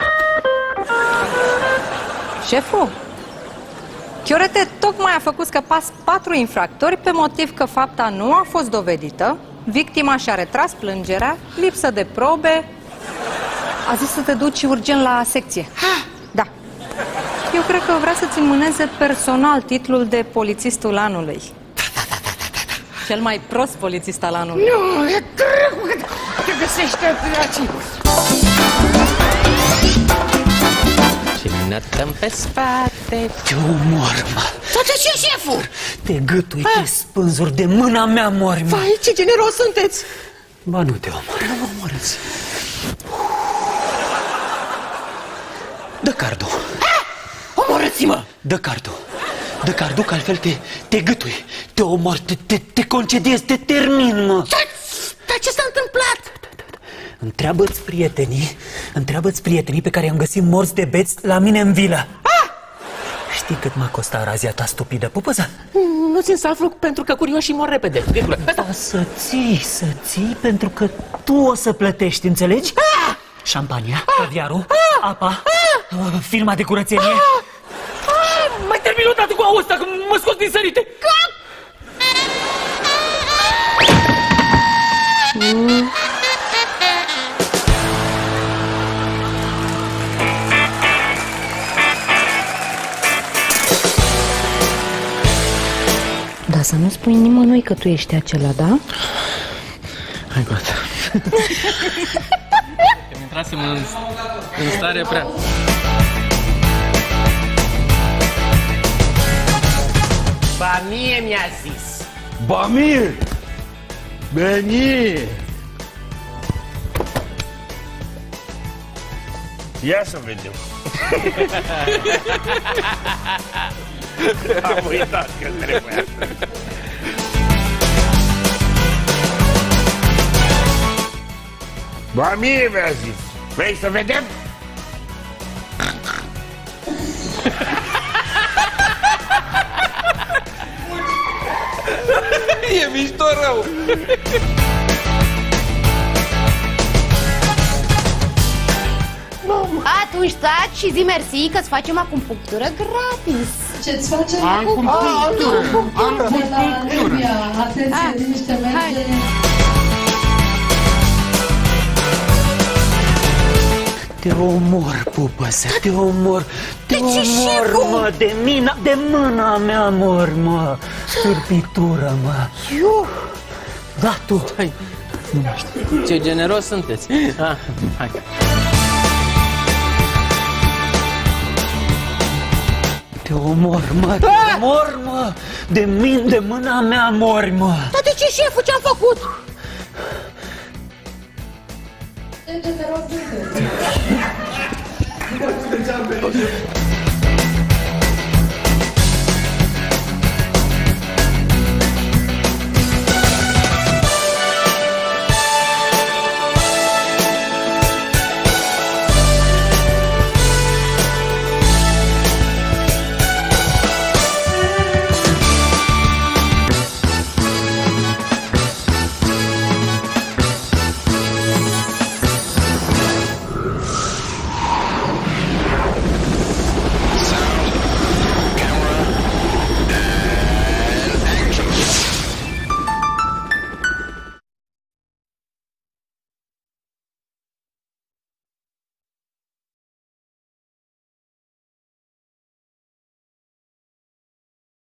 Șeful, Chiorete tocmai a făcut scăpați 4 infractori pe motiv că fapta nu a fost dovedită, victima și-a retras plângerea, lipsă de probe. A zis să te duci urgent la secție. Da. Eu cred că vrea să-ți înmâneze personal titlul de polițistul anului. Cel mai prost polițist al anului. Nu, e drăguț, te găsește aici. Și nătăm pe spate. Te omor, mă. Toate ce, șeful? Te gâtui, te spânzuri, de mâna mea mori, mă. Vai, ce generos sunteți. Ba, nu te omor. Nu mă omorâți. Dă cardul. Omorâți-mă. Dă cardul. Dă cardul, că altfel te gâtui, te omor, te concediezi, te termin, mă. Dar ce s-a întâmplat? Întreabă-ți prietenii pe care i-am găsit morți de beți la mine în vilă. Știi cât m-a costat razia ta stupidă, pupăză? nu țin să aflu pentru că curioșii mor repede. Da, să ții, pentru că tu o să plătești, înțelegi? Șampania, caviarul, apa, firma de curățenie. Mai termin odată cu ăsta, că mă scos din sărite. Dar să nu spui nimănui că tu ești acela, da? Hai, gata. Că intrasem în stare prea. Ba mie mi-a zis. Ba mie! Bine! Ia să vedem. Am uitat că trebuia. Ba mie mi-a zis. Vrei să vedem? E mișto rău. Atunci taci și zi mersi că-ți facem acupunctură gratis. Ce-ți facem acupunctură? Acupunctură. Atenție, niște merge. Te omor, pupăsă, te omor. Te omor, mă, de mâna mea mor, mă. Stârpitură, mă. Eu? Da, tu. Hai. Ce generos sunteți. Hai. Te omor, mă, te omor, mă. De mâna mea mori, mă. Dar de ce, șeful, ce-am făcut? Ce te rog,